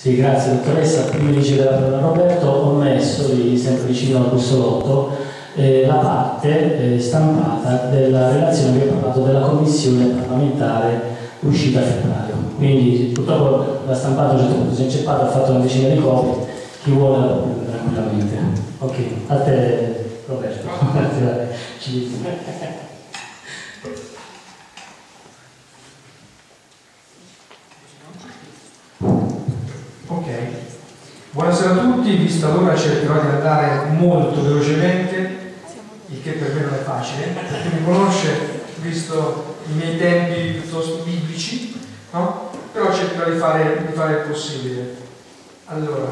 Sì, grazie dottoressa. Prima di cedere la parola a Roberto, ho messo, sempre vicino al bussolotto, la parte stampata della relazione che ha parlato della commissione parlamentare uscita a febbraio. Quindi purtroppo l'ha stampato a un certo punto, si è inceppato, ha fatto una decina di copie, chi vuole la può prendere tranquillamente. Ok, a te Roberto. Ok, buonasera a tutti, vista l'ora cercherò di andare molto velocemente, il che per me non è facile, per chi mi conosce, visto i miei tempi piuttosto biblici, no? Però cercherò di fare il possibile. Allora,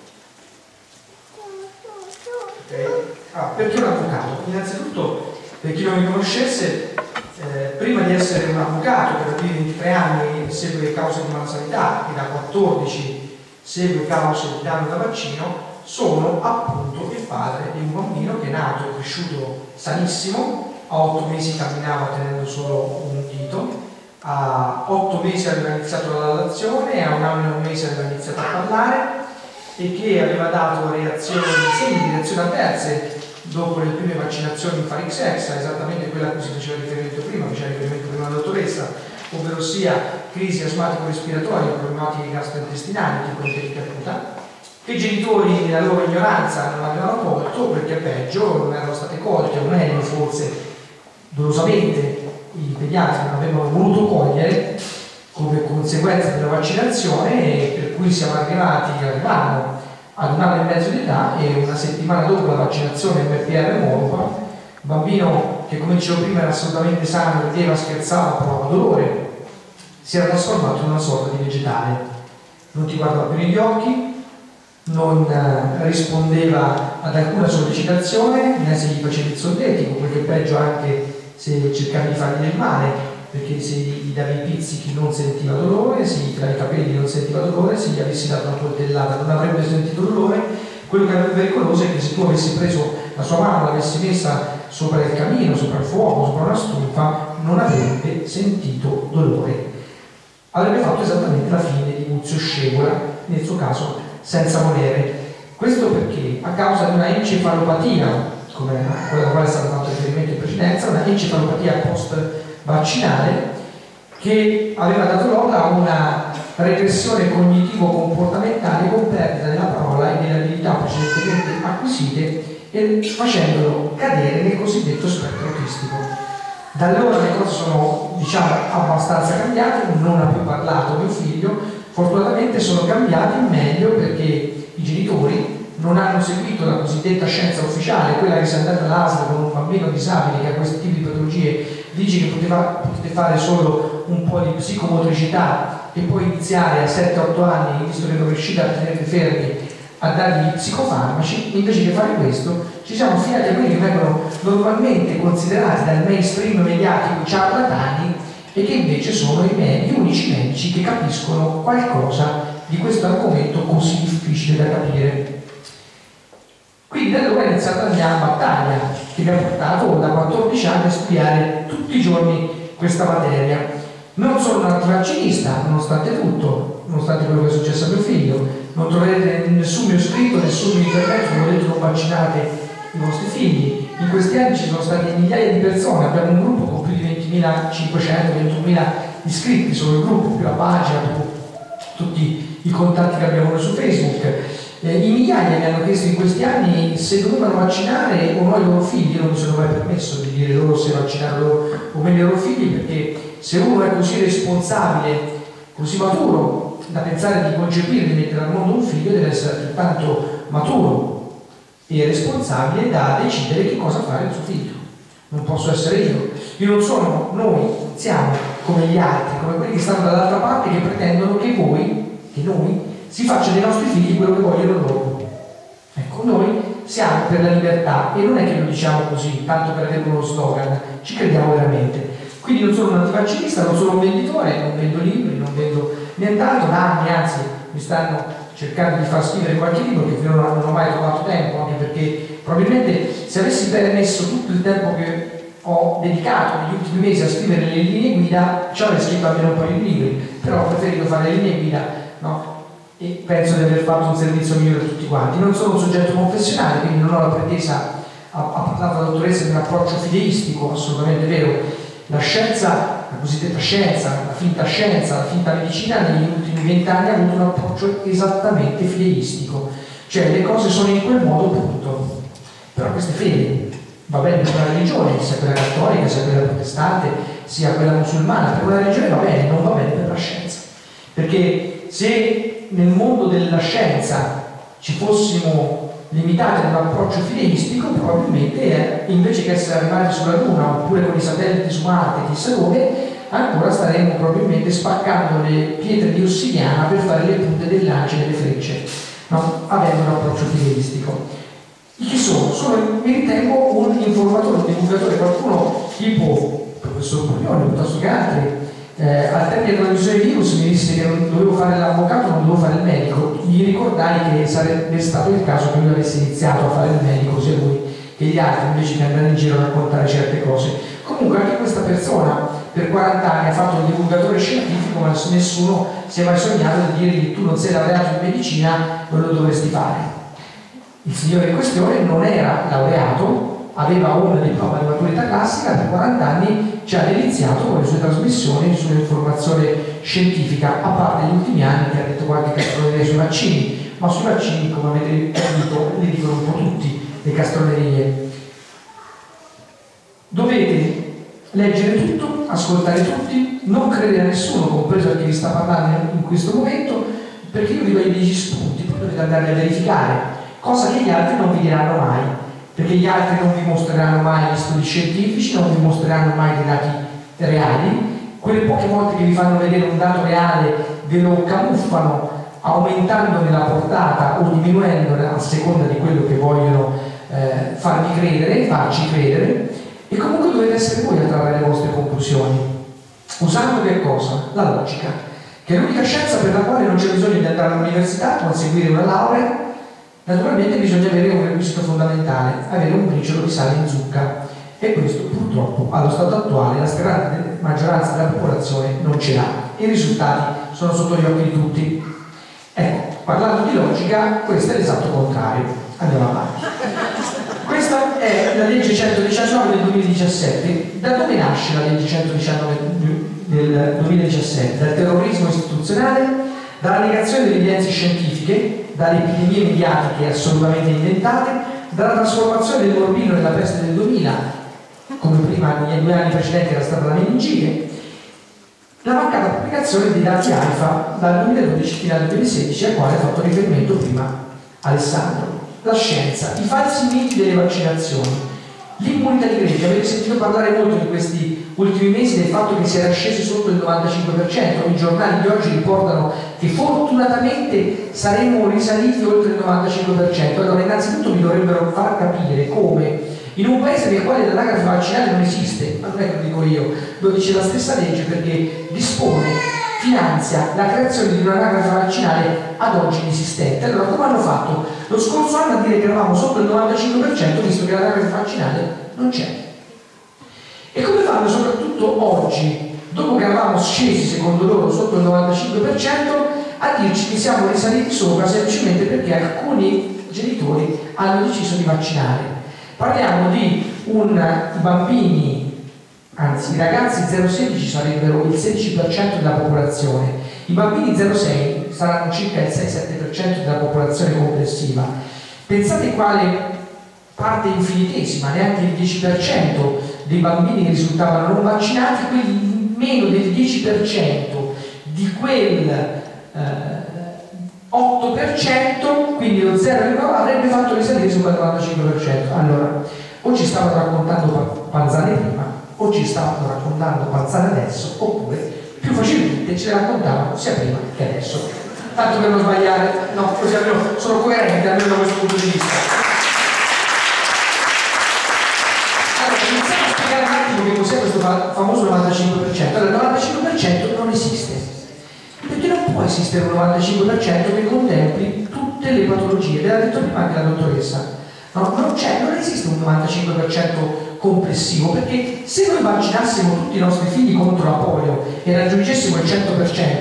okay. Perché un avvocato? Innanzitutto, per chi non mi conoscesse, prima di essere un avvocato, per dire 23 anni segue cause di malasanità e da 14 segue cause di danno da vaccino, sono appunto il padre di un bambino che è nato e cresciuto sanissimo, a 8 mesi camminava tenendo solo un dito, a 8 mesi aveva iniziato la lalazione, a 1 anno e 1 mese aveva iniziato a parlare e che aveva dato segni di reazioni avverse dopo le prime vaccinazioni in Farixexa, esattamente quella a cui si faceva riferimento prima la dottoressa, ovvero sia crisi asmatico-respiratorie, problematiche gastrointestinali, tipo enterica acuta, che i genitori nella loro ignoranza non avevano colto, perché peggio non erano state colte, o meglio forse dolosamente i pediatri non avevano voluto cogliere come conseguenza della vaccinazione, e per cui arrivavamo ad 1 anno e mezzo di età e 1 settimana dopo la vaccinazione MPR Morupa, bambino che, come dicevo prima, era assolutamente sano, rideva, scherzava, provava dolore, si era trasformato in una sorta di vegetale. Non ti guardava più negli occhi, non rispondeva ad alcuna sollecitazione, né se gli facevi il solletico, quel che peggio anche se cercavi di fargli del male, perché se gli davi i pizzichi non sentiva dolore, se gli tiravi i capelli non sentiva dolore, se gli avessi dato una coltellata non avrebbe sentito dolore. Quello che era pericoloso è che se tu avessi preso la sua mano, l'avessi messa sopra il camino, sopra il fuoco, sopra una stufa, non avrebbe sentito dolore. Avrebbe fatto esattamente la fine di Muzio Scevola, nel suo caso senza volere. Questo perché, a causa di una encefalopatia, come quella alla quale è stato fatto riferimento in precedenza, una encefalopatia post-vaccinale, che aveva dato luogo a una regressione cognitivo-comportamentale con perdita della parola e delle abilità precedentemente acquisite, e facendolo cadere nel cosiddetto spettro autistico. Da allora le cose sono, diciamo, abbastanza cambiate, non ha più parlato mio figlio, fortunatamente sono cambiati in meglio, perché i genitori non hanno seguito la cosiddetta scienza ufficiale, quella che se andate all'ASL con un bambino disabile che ha questi tipi di patologie dice che potete fare solo un po' di psicomotricità e poi iniziare a 7-8 anni, visto che non riuscite a tenervi fermi, a dargli psicofarmaci. Invece che fare questo ci siamo affidati a quelli che vengono normalmente considerati dal mainstream mediatico ciarlatani e che invece sono gli unici medici che capiscono qualcosa di questo argomento così difficile da capire. Quindi da allora è iniziata la mia battaglia, che mi ha portato da 14 anni a studiare tutti i giorni questa materia. Non sono un antivaccinista, nonostante tutto, nonostante quello che è successo a mio figlio. Non troverete nessun mio scritto, nessun mio intervento dove ho detto non vaccinate i vostri figli. In questi anni ci sono state migliaia di persone, abbiamo un gruppo con più di 20.500, 21.000 iscritti solo il gruppo, più la pagina, più tutti i contatti che abbiamo noi su Facebook. I migliaia mi hanno chiesto in questi anni se dovevano vaccinare o no i loro figli. Io non mi sono mai permesso di dire loro se vaccinare loro o meglio i loro figli, perché se uno è così responsabile, così maturo da pensare di concepire, di mettere al mondo un figlio, deve essere altrettanto maturo e responsabile da decidere che cosa fare al suo figlio. Non posso essere io. Noi siamo come gli altri, come quelli che stanno dall'altra parte, che pretendono che noi si faccia dei nostri figli quello che vogliono loro. Ecco, noi siamo per la libertà, e non è che lo diciamo così tanto per avere uno slogan, ci crediamo veramente. Quindi non sono un antivaccinista, non sono un venditore, non vendo libri, non vendo nient'altro. Da anni, anzi, mi stanno cercando di far scrivere qualche libro che fino non ho mai trovato tempo, anche perché probabilmente se avessi permesso tutto il tempo che ho dedicato negli ultimi mesi a scrivere le linee guida, ci avrei scritto almeno un paio di libri, però ho preferito fare le linee guida, no? e penso di aver fatto un servizio migliore a tutti quanti. Non sono un soggetto confessionale, quindi non ho la pretesa, ha parlato la dottoressa di un approccio fideistico, assolutamente vero. La scienza, la cosiddetta scienza, la finta medicina negli ultimi 20 anni ha avuto un approccio esattamente fideistico, cioè le cose sono in quel modo, punto. Però queste fedi, va bene per una religione, sia quella cattolica, sia quella protestante, sia quella musulmana, per una religione va bene, non va bene per la scienza. Perché se nel mondo della scienza ci fossimo limitati ad un approccio fideistico, probabilmente invece che essere arrivati sulla Luna oppure con i satelliti su Marte, chissà dove, ancora staremmo probabilmente spaccando le pietre di ossidiana per fare le punte dei lanci e delle frecce, no? Avendo un approccio fideistico. Chi sono? Mi ritengo un informatore, un divulgatore, qualcuno tipo il professor Puglioni piuttosto che altri. Al termine della trasmissione virus mi disse che non dovevo fare l'avvocato, non dovevo fare il medico. Gli ricordai che sarebbe stato il caso che lui avesse iniziato a fare il medico, sia lui che gli altri, invece di andare in giro a raccontare certe cose. Comunque anche questa persona per 40 anni ha fatto il divulgatore scientifico, ma nessuno si è mai sognato di dirgli: tu non sei laureato in medicina, non lo dovresti fare. Il signore in questione non era laureato, aveva un diploma di maturità classica, per 40 anni ci ha deliziato con le sue trasmissioni sull'informazione scientifica, a parte gli ultimi anni che ha detto qualche castroneria sui vaccini, ma sui vaccini, come avete capito, ne dicono un po' tutti le castronerie. Dovete leggere tutto, ascoltare tutti, non credere a nessuno, compreso a chi vi sta parlando in questo momento, perché io vi do i 10 spunti, poi dovete andare a verificare, cosa che gli altri non vi diranno mai. Perché gli altri non vi mostreranno mai gli studi scientifici, non vi mostreranno mai dei dati reali, quelle poche volte che vi fanno vedere un dato reale ve lo camuffano aumentandone la portata o diminuendone a seconda di quello che vogliono farci credere, e comunque dovete essere voi a trarre le vostre conclusioni, usando che cosa? La logica, che è l'unica scienza per la quale non c'è bisogno di andare all'università, conseguire una laurea. Naturalmente bisogna avere un requisito fondamentale, avere un briciolo di sale in zucca, e questo purtroppo allo stato attuale la stragrande maggioranza della popolazione non ce l'ha. I risultati sono sotto gli occhi di tutti. Ecco, parlando di logica, questo è l'esatto contrario. Andiamo avanti. Questa è la legge 119 del 2017. Da dove nasce la legge 119 del 2017? Dal terrorismo istituzionale, dalla negazione delle evidenze scientifiche, dalle epidemie mediatiche assolutamente inventate, dalla trasformazione del morbillo nella peste del 2000, come prima negli 2 anni precedenti era stata la meningite, la mancata pubblicazione dei dati AIFA dal 2012 fino al 2016, al quale ha fatto riferimento prima Alessandro. La scienza, i falsi miti delle vaccinazioni, l'immunità di gregge. Avete sentito parlare molto in questi ultimi mesi del fatto che si era scesi sotto il 95%, i giornali di oggi riportano che fortunatamente saremmo risaliti oltre il 95%. Allora innanzitutto vi dovrebbero far capire come in un paese nel quale l'anagrafe vaccinale non esiste, ma non è che lo dico io, lo dice la stessa legge, perché dispone, finanzia la creazione di un'anagrafe vaccinale ad oggi inesistente. Allora come hanno fatto lo scorso anno a dire che eravamo sotto il 95% visto che l'anagrafe vaccinale non c'è? E come fanno soprattutto oggi, dopo che eravamo scesi secondo loro sotto il 95%, a dirci che siamo risaliti sopra semplicemente perché alcuni genitori hanno deciso di vaccinare? Parliamo di bambini, anzi i ragazzi 0-16 sarebbero il 16% della popolazione, i bambini 0-6 saranno circa il 6-7% della popolazione complessiva. Pensate quale parte infinitesima, neanche il 10% dei bambini che risultavano non vaccinati, quindi meno del 10% di quel 8%, quindi lo 0,9 avrebbe fatto risalire sul 45%. Allora, o ci stavano raccontando Panzane prima, o ci stavano raccontando Panzane adesso, oppure più facilmente ce le raccontavano sia prima che adesso. Tanto per non sbagliare, no, così almeno sono coerente almeno da questo punto di vista. Allora, iniziamo a spiegare un attimo che cos'è questo famoso 95%. Allora, il 95% non esiste. Perché non può esistere un 95% che contempli tutte le patologie, ve l'ha detto prima anche la dottoressa. No, non esiste un 95% complessivo, perché se noi vaccinassimo tutti i nostri figli contro la polio e raggiungessimo il 100%,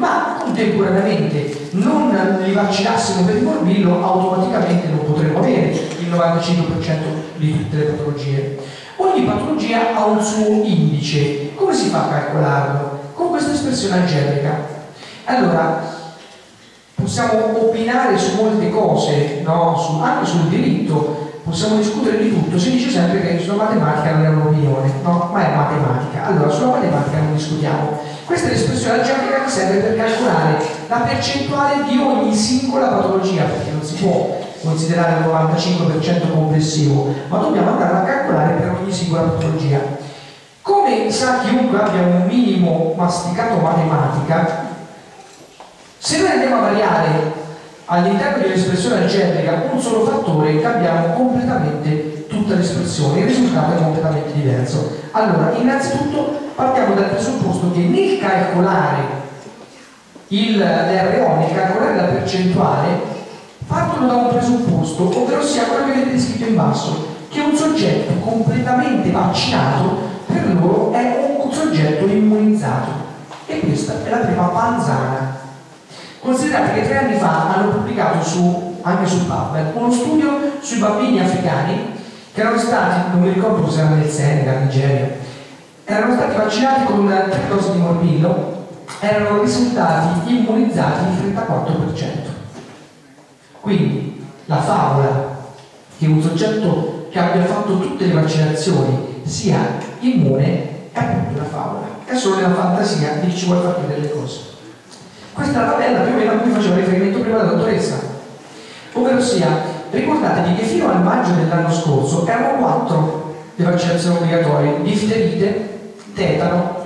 ma contemporaneamente non li vaccinassimo per il morbillo, automaticamente non potremmo avere il 95% di tutte le patologie. Ogni patologia ha un suo indice. Come si fa a calcolarlo? Con questa espressione algebrica. Allora, possiamo opinare su molte cose, no? Anche sul diritto, possiamo discutere di tutto. Si dice sempre che sulla matematica non è un'opinione, no? Ma è matematica. Allora, sulla matematica non discutiamo. Questa è l'espressione algebrica che serve per calcolare la percentuale di ogni singola patologia, perché non si può considerare il 95% complessivo, ma dobbiamo andare a calcolare per ogni singola patologia. Come sa chiunque abbia un minimo masticato matematica, se noi andiamo a variare all'interno di un'espressione algebrica un solo fattore, cambiamo completamente tutta l'espressione, il risultato è completamente diverso. Allora, innanzitutto partiamo dal presupposto che nel calcolare l'RO, nel calcolare la percentuale, partono da un presupposto, ovvero sia quello che vedete scritto in basso, che un soggetto completamente vaccinato per loro è un soggetto immunizzato. E questa è la prima panzana. Considerate che 3 anni fa hanno pubblicato anche su PubMed uno studio sui bambini africani che erano stati, non mi ricordo se erano nel Senegal, Nigeria, erano stati vaccinati con 3 dosi di morbillo, erano risultati immunizzati il 34%. Quindi la favola che un soggetto che abbia fatto tutte le vaccinazioni sia immune è appunto una favola, è solo nella fantasia di chi ci vuole far credere le cose. Questa è la tabella più o meno a cui faceva riferimento prima la dottoressa, ovvero sia, ricordatevi che fino al maggio dell'anno scorso erano 4 le vaccinazioni obbligatorie: difterite, tetano,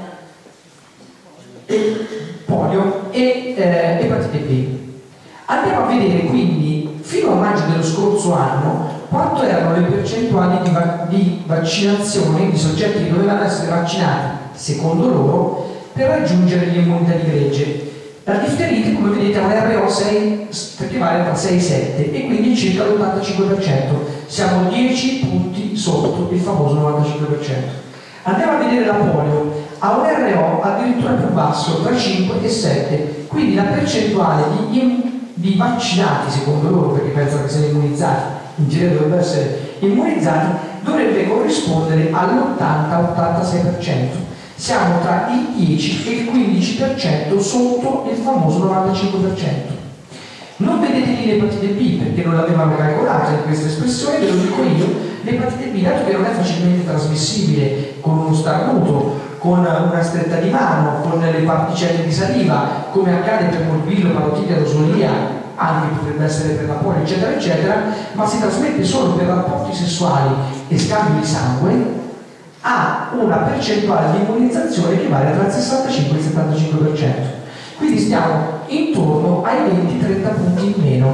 polio e epatite B. Andiamo a vedere quindi fino a maggio dello scorso anno quanto erano le percentuali di vaccinazione di soggetti che dovevano essere vaccinati secondo loro per raggiungere l'immunità di gregge. La difterite, come vedete, ha un RO 6, perché vale tra 6 e 7, e quindi circa l'85%. Siamo 10 punti sotto il famoso 95%. Andiamo a vedere la polio, ha un RO addirittura più basso, tra 5 e 7, quindi la percentuale di vaccinati, secondo loro, perché pensano che siano immunizzati, in genere dovrebbero essere immunizzati, dovrebbe corrispondere all'80-86%. Siamo tra il 10 e il 15% sotto il famoso 95%. Non vedete lì l'epatite B perché non l'avevano calcolata in questa espressione, ve lo dico io. L'epatite B, dato che non è facilmente trasmissibile con uno starnuto, con una stretta di mano, con le particelle di saliva, come accade per morbillo, parotite, rosolia, anche potrebbe essere per la polio, eccetera, eccetera, ma si trasmette solo per rapporti sessuali e scambio di sangue, ha una percentuale di immunizzazione che vale tra il 65 e il 75%. Quindi stiamo intorno ai 20-30 punti in meno.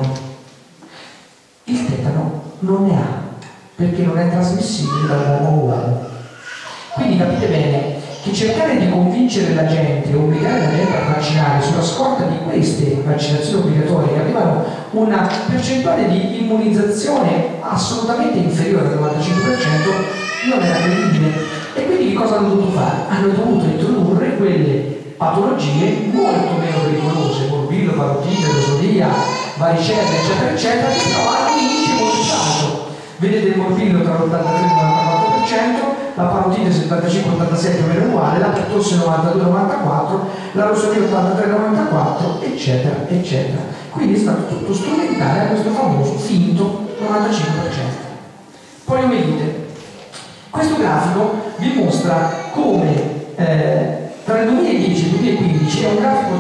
Il tetano non ne ha, perché non è trasmissibile da uomo a uomo. Quindi capite bene che cercare di convincere la gente, obbligare la gente a vaccinare sulla scorta di queste vaccinazioni obbligatorie che avevano una percentuale di immunizzazione assolutamente inferiore al 95%, non era credibile. E quindi che cosa hanno dovuto fare? Hanno dovuto introdurre quelle patologie molto meno pericolose, morbillo, parotite, rosolia, varicella, eccetera, eccetera, che però hanno un indice molto alto. Vedete il morbillo tra l'83 e il 94%, la parotite 75-87 più o meno uguale, la pertosse 92-94, la rosolia 83-94, eccetera, eccetera. Quindi è stato tutto strumentale a questo famoso finto 95%. Poliomielite. Questo grafico vi mostra come tra il 2010 e il 2015 è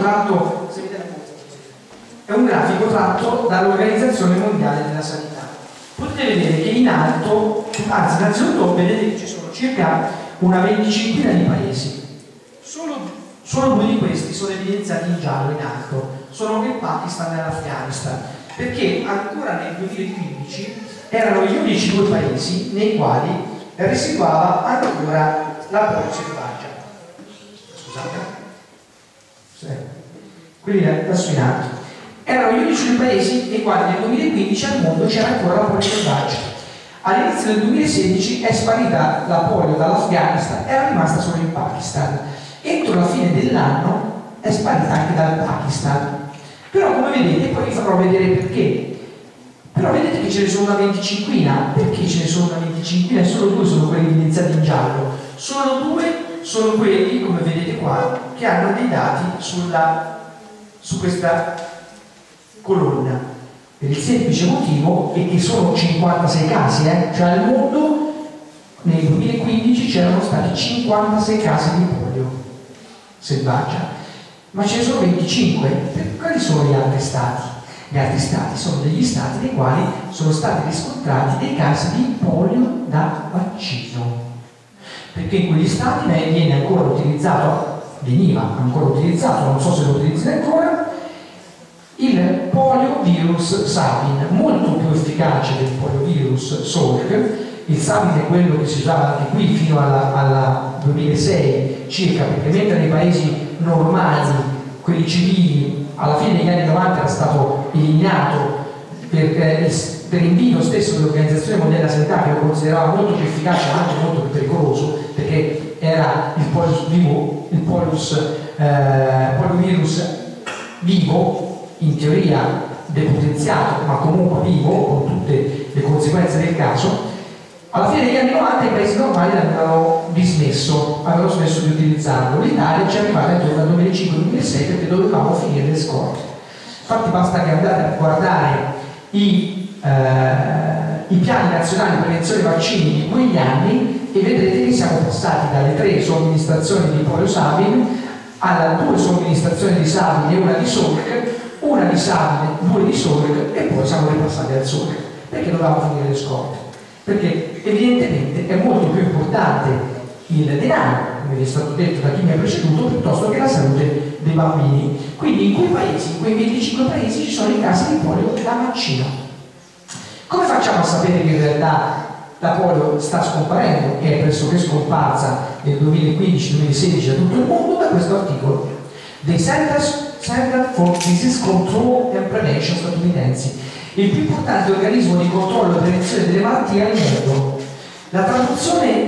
un grafico tratto dall'Organizzazione Mondiale della Sanità. Potete vedere che in alto, anzi innanzitutto vedete che ci sono circa una 25 di paesi. Solo 2 di questi sono evidenziati in giallo in alto, sono il Pakistan e l'Afghanistan, perché ancora nel 2015 erano gli unici 2 paesi nei quali residuava ancora la polio selvaggia. Scusate. Sì. Quindi adesso in alto. Erano gli unici 2 paesi nei quali nel 2015 al mondo c'era ancora la polio selvaggia. All'inizio del 2016 è sparita la polio dall'Afghanistan, era rimasta solo in Pakistan. Entro la fine dell'anno è sparita anche dal Pakistan. Però come vedete, poi vi farò vedere perché. Però vedete che ce ne sono una 25ina. Perché ce ne sono una 25ina e solo 2 sono quelli evidenziati in giallo? Solo 2 sono quelli, come vedete qua, che hanno dei dati su questa colonna. Per il semplice motivo è che sono 56 casi, cioè al mondo nel 2015 c'erano stati 56 casi di polio selvaggia, ma ce ne sono 25. Quali sono gli altri stati? Gli altri stati sono degli stati nei quali sono stati riscontrati dei casi di polio da vaccino, perché in quegli stati veniva ancora utilizzato, non so se lo utilizzano ancora, il poliovirus Sabin, molto più efficace del poliovirus Salk. Il Sabin è quello che si usava anche qui fino al 2006 circa, perché mentre nei paesi normali, quelli civili, alla fine degli anni 90 era stato eliminato per invito stesso dell'Organizzazione Mondiale della Sanità, che lo considerava molto più efficace ma anche molto più pericoloso, perché era il poliovirus vivo, in teoria depotenziato ma comunque vivo, con tutte le conseguenze del caso. Alla fine degli anni 90 i paesi normali l'avevano dismesso, avevano smesso di utilizzarlo. L'Italia ci è arrivata intorno al 2005-2006 perché dovevamo finire le scorte. Infatti basta che andate a guardare i piani nazionali di prevenzione vaccini di quegli anni e vedrete che siamo passati dalle 3 somministrazioni di polio Sabin alla 2 somministrazioni di Sabin e 1 di Salk, 1 di Sabin, 2 di Salk, e poi siamo ripassati al Salk perché dovevamo finire le scorte, perché evidentemente è molto più importante il denaro, come vi è stato detto da chi mi ha preceduto, piuttosto che la salute dei bambini. Quindi in quei 25 paesi ci sono i casi di polio da vaccino. Come facciamo a sapere che in realtà la polio sta scomparendo, che è pressoché scomparsa nel 2015-2016 da tutto il mondo? Da questo articolo dei Center for Disease Control and Prevention statunitensi, il più importante organismo di controllo e prevenzione delle malattie al mondo. La traduzione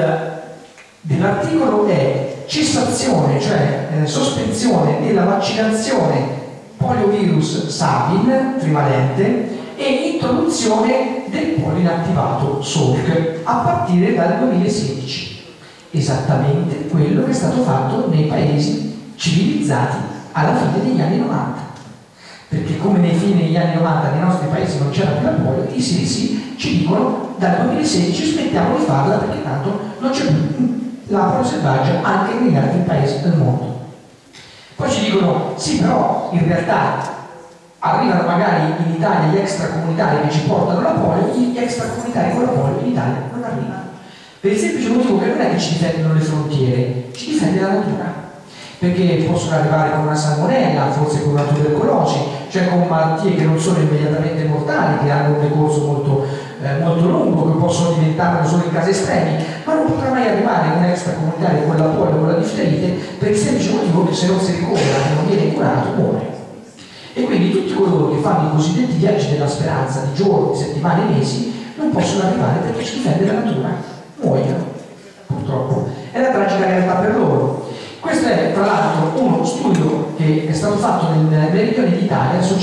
dell'articolo è cessazione, cioè sospensione della vaccinazione poliovirus Sabin trivalente e introduzione del polio inattivato Salk a partire dal 2016, esattamente quello che è stato fatto nei paesi civilizzati alla fine degli anni 90, perché come nei fine degli anni 90 nei nostri paesi non c'era più la polio, i CDC ci dicono dal 2016 smettiamo di farla perché tanto non c'è più la polio selvaggia anche negli altri paesi del mondo. Poi ci dicono sì, però in realtà arrivano magari in Italia gli extracomunitari che ci portano la polio, gli extracomunitari con la polio in Italia non arrivano, per il semplice motivo che non è che ci difendono le frontiere, ci difende la natura, perché possono arrivare con una salmonella, forse con una tubercolosi, cioè con malattie che non sono immediatamente mortali, che hanno un decorso molto lungo, che possono diventarlo solo in casi estremi, ma non potrà mai arrivare un extracomunitario con la polio o con la difterite, per il semplice motivo che se non si ricovera e non viene curato muore. E quindi tutti coloro che fanno i cosiddetti viaggi della speranza di giorni, settimane e mesi non possono arrivare perché ci difende la natura, muoiono, purtroppo. È la tragica realtà per loro. Questo è tra l'altro uno studio che è stato fatto nel meridione d'Italia su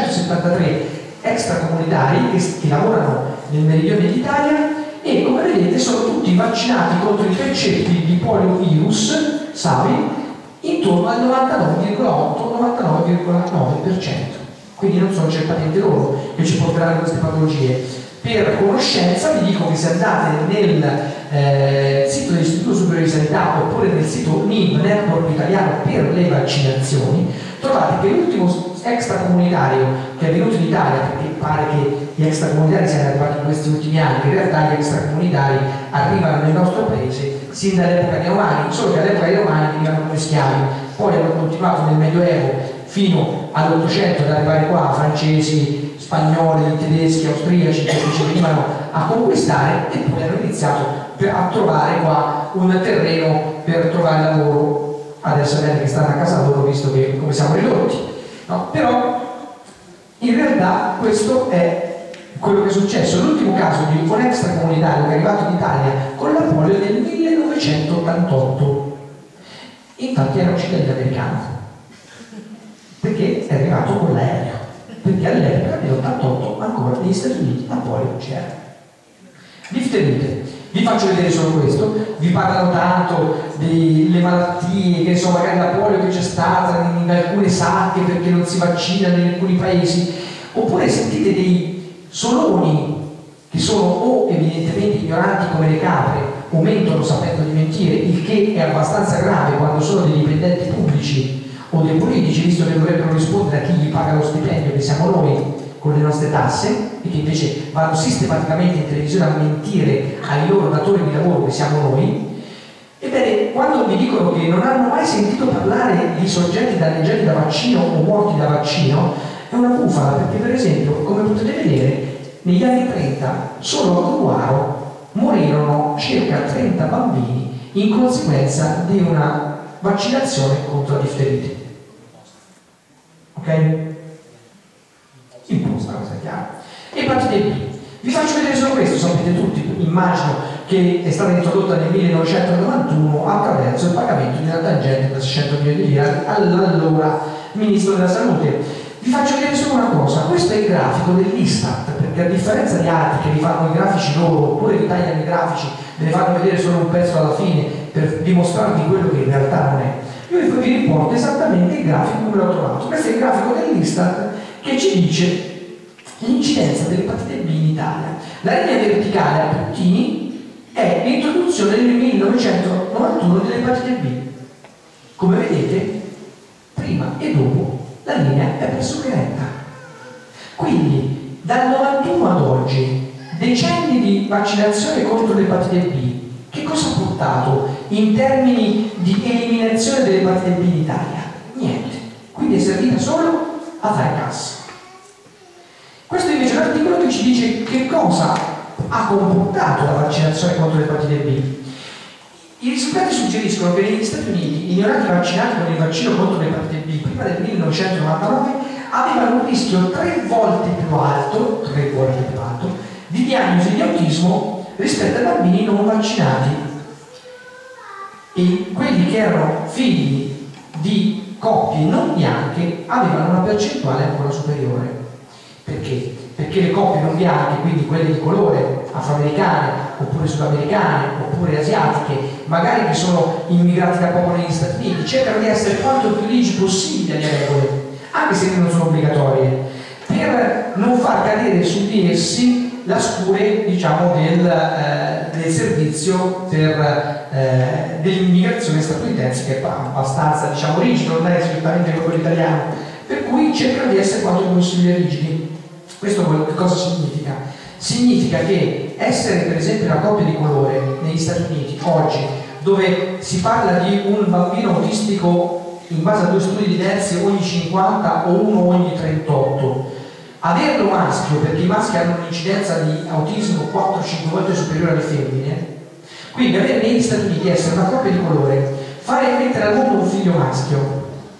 573 extracomunitari che lavorano nel meridione d'Italia e come vedete sono tutti vaccinati contro i perceppi di poliovirus Sabin intorno al 99,8-99,9%. Quindi non sono certamente loro che ci porteranno queste patologie. Per conoscenza vi dico che se andate nel sito dell'Istituto Superiore di Sanità oppure nel sito NIV, Network Italiano per le Vaccinazioni, trovate che l'ultimo extracomunitario che è venuto in Italia, perché pare che gli extracomunitari siano arrivati in questi ultimi anni, in realtà gli extracomunitari arrivano nel nostro paese sin dall'epoca dei Romani, solo che all'epoca dei Romani venivano come schiavi, poi hanno continuato nel Medioevo fino all'800 ad arrivare qua, francesi, spagnoli, tedeschi, austriaci che ci venivano a conquistare e poi hanno iniziato a trovare qua un terreno per trovare lavoro. Adesso è bene che stanno a casa loro visto che come siamo ridotti, no? Però in realtà questo è quello che è successo. L'ultimo caso di un extracomunitario che è arrivato in Italia con la polio è del 1988, infatti era un cittadino americano. arrivato con l'aereo, perché all'epoca nell'88 ancora negli Stati Uniti la polio non c'era. Difterite, vi faccio vedere solo questo, vi parlano tanto delle malattie, che insomma magari la polio che c'è stata in alcune sacche perché non si vaccina in alcuni paesi, oppure sentite dei soloni che sono o evidentemente ignoranti come le capre o mentono sapendo di mentire, il che è abbastanza grave quando sono dei dipendenti pubblici o dei politici, visto che dovrebbero rispondere a chi gli paga lo stipendio, che siamo noi con le nostre tasse, e che invece vanno sistematicamente in televisione a mentire ai loro datori di lavoro, che siamo noi. Ebbene, quando mi dicono che non hanno mai sentito parlare di soggetti danneggiati da vaccino o morti da vaccino, è una bufala, perché per esempio, come potete vedere, negli anni 30 solo a Gruaro morirono circa 30 bambini in conseguenza di una vaccinazione contro la difterite. Ok? Imposta, cosa è chiaro. Epatite B. Vi faccio vedere solo questo, sapete tutti, immagino che è stata introdotta nel 1991 attraverso il pagamento di una tangente da 600 milioni di lire all'allora Ministro della Salute. Vi faccio vedere solo una cosa, questo è il grafico dell'Istat, perché a differenza di altri che vi fanno i grafici loro, oppure vi tagliano i grafici, ve ne fanno vedere solo un pezzo alla fine per dimostrarvi quello che in realtà non è. Io vi riporto esattamente il grafico come l'ho trovato. Questo è il grafico dell'Istat che ci dice l'incidenza dell'epatite B in Italia. La linea verticale a puntini è l'introduzione nel 1991 dell'epatite B. Come vedete, prima e dopo la linea è pressoché retta. Quindi dal 91 ad oggi, decenni di vaccinazione contro l'epatite B, che cosa ha portato in termini di eliminazione dell'epatite B in Italia? Niente. Quindi è servita solo a fare cassa. Questo invece è un articolo che ci dice che cosa ha comportato la vaccinazione contro l'epatite B. I risultati suggeriscono che negli Stati Uniti i neonati vaccinati con il vaccino contro l'epatite B prima del 1999 avevano un rischio 3 volte più alto di diagnosi di autismo rispetto ai bambini non vaccinati. E quelli che erano figli di coppie non bianche avevano una percentuale ancora superiore. Perché? Perché le coppie non bianche, quindi quelle di colore, afroamericane, oppure sudamericane, oppure asiatiche, magari che sono immigrati da poco negli Stati Uniti, cercano di essere quanto più rigidi possibile alle regole, anche se non sono obbligatorie, per non far cadere su di essi la scure, diciamo, del servizio dell'immigrazione statunitense, che è abbastanza, diciamo, rigido, non è esattamente come quello italiano, per cui cercano di essere quanto più possibile rigidi. Questo che cosa significa? Significa che essere per esempio una coppia di colore negli Stati Uniti oggi, dove si parla di un bambino autistico in base a 2 studi diversi ogni 50 o uno ogni 38, averlo maschio, perché i maschi hanno un'incidenza di autismo 4-5 volte superiore alle femmine, quindi avere negli Stati Uniti essere una coppia di colore, fare mettere al mondo un figlio maschio,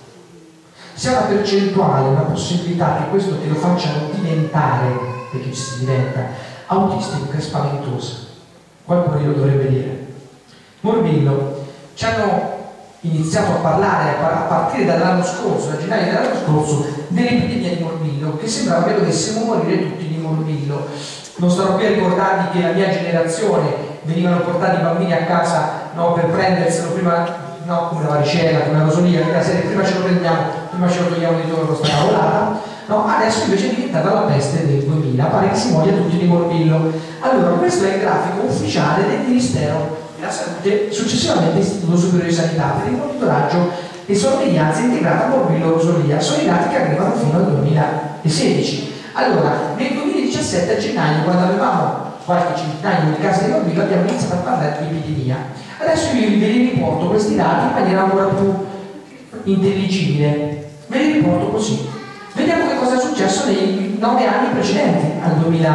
sia una percentuale, una possibilità che questo te lo facciano diventare, perché ci si diventa, autistico, che è spaventosa. Qualcuno glielo dovrebbe dire. Morbillo, ci hanno iniziato a parlare a partire dall'anno scorso, da gennaio dell'anno scorso, dell'epidemia di morbillo, che sembrava che dovessimo morire tutti di morbillo. Non starò qui a ricordarvi che la mia generazione venivano portati i bambini a casa, no, per prenderselo prima, no, come la varicella, come la rosolia, che la serie prima ce lo prendiamo, prima ce lo togliamo di torno sta cavolata, no? Adesso invece è diventata la peste del 2000, pare che si muoia tutti di morbillo. Allora, questo è il grafico ufficiale del Ministero della Salute, successivamente Istituto Superiore di Sanità, per il monitoraggio e sorveglianza integrata morbillo-rosolia. Sono i dati che arrivano fino al 2016. Allora, nel 2017 a gennaio, quando avevamo qualche centinaio di casi di morbillo, abbiamo iniziato a parlare di epidemia. Adesso io ve li riporto questi dati in maniera ancora più intelligibile. Ve li riporto così. Vediamo che cosa è successo nei 9 anni precedenti al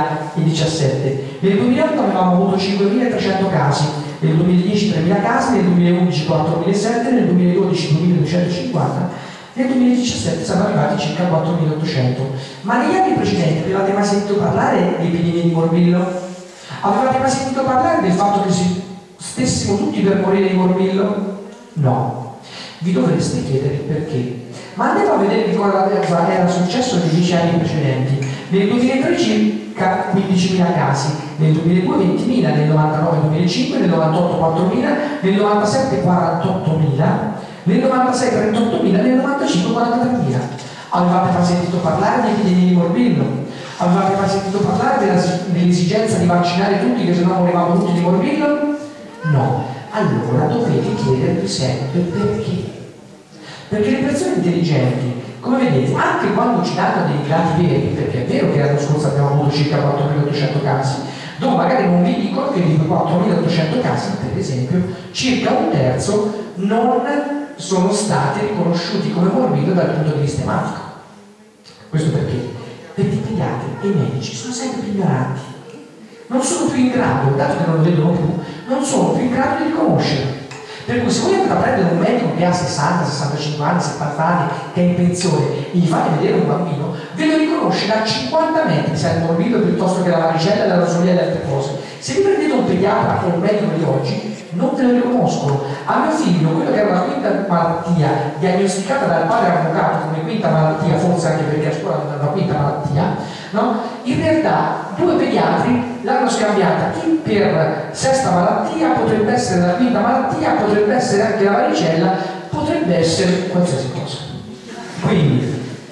2017. Nel 2008 avevamo avuto 5.300 casi, nel 2010 3.000 casi, nel 2011 4.007, nel 2012 2.250, nel 2017 siamo arrivati a circa 4.800. Ma negli anni precedenti avevate mai sentito parlare di epidemie di morbillo? Avevate mai sentito parlare del fatto che stessimo tutti per morire di morbillo? No. Vi dovreste chiedere perché. Ma andiamo a vedere che cosa era successo nei 10 anni precedenti. Nel 2003 circa 15.000 casi, nel 2002 20.000, nel 99 2005, nel 98 4.000, nel 97 48.000, nel 96 38.000, nel 95 43.000. Avevate mai sentito parlare di epidemie di morbillo? Avevate mai sentito parlare dell'esigenza di vaccinare tutti che se no morivamo tutti di morbillo? No. Allora dovete chiedervi sempre perché. Perché le persone intelligenti, come vedete, anche quando ci danno dei dati veri, perché è vero che l'anno scorso abbiamo avuto circa 4.800 casi, dove magari non vi dicono che di 4.800 casi, per esempio, circa un terzo non sono stati riconosciuti come morbillo dal punto di vista ematico. Questo perché? Perché i pediatri e i medici sono sempre più ignoranti, non sono più in grado, dato che non lo vedono più, non sono più in grado di riconoscere. Per cui se voi andate a prendere un medico che ha 60, 65 anni, 70 anni, che è in pensione, e gli fate vedere un bambino, ve lo riconosce da 50 metri se è il morbillo piuttosto che la varicella, la rosolia e le altre cose. Se vi prendete un pediatra o un medico di oggi, non te lo riconoscono. A mio figlio, quello che era una quinta malattia diagnosticata dal padre avvocato come quinta malattia, forse anche perché a scuola aveva una quinta malattia, no? In realtà 2 pediatri l'hanno scambiata, chi per sesta malattia, potrebbe essere la quinta malattia, potrebbe essere anche la varicella, potrebbe essere qualsiasi cosa. Quindi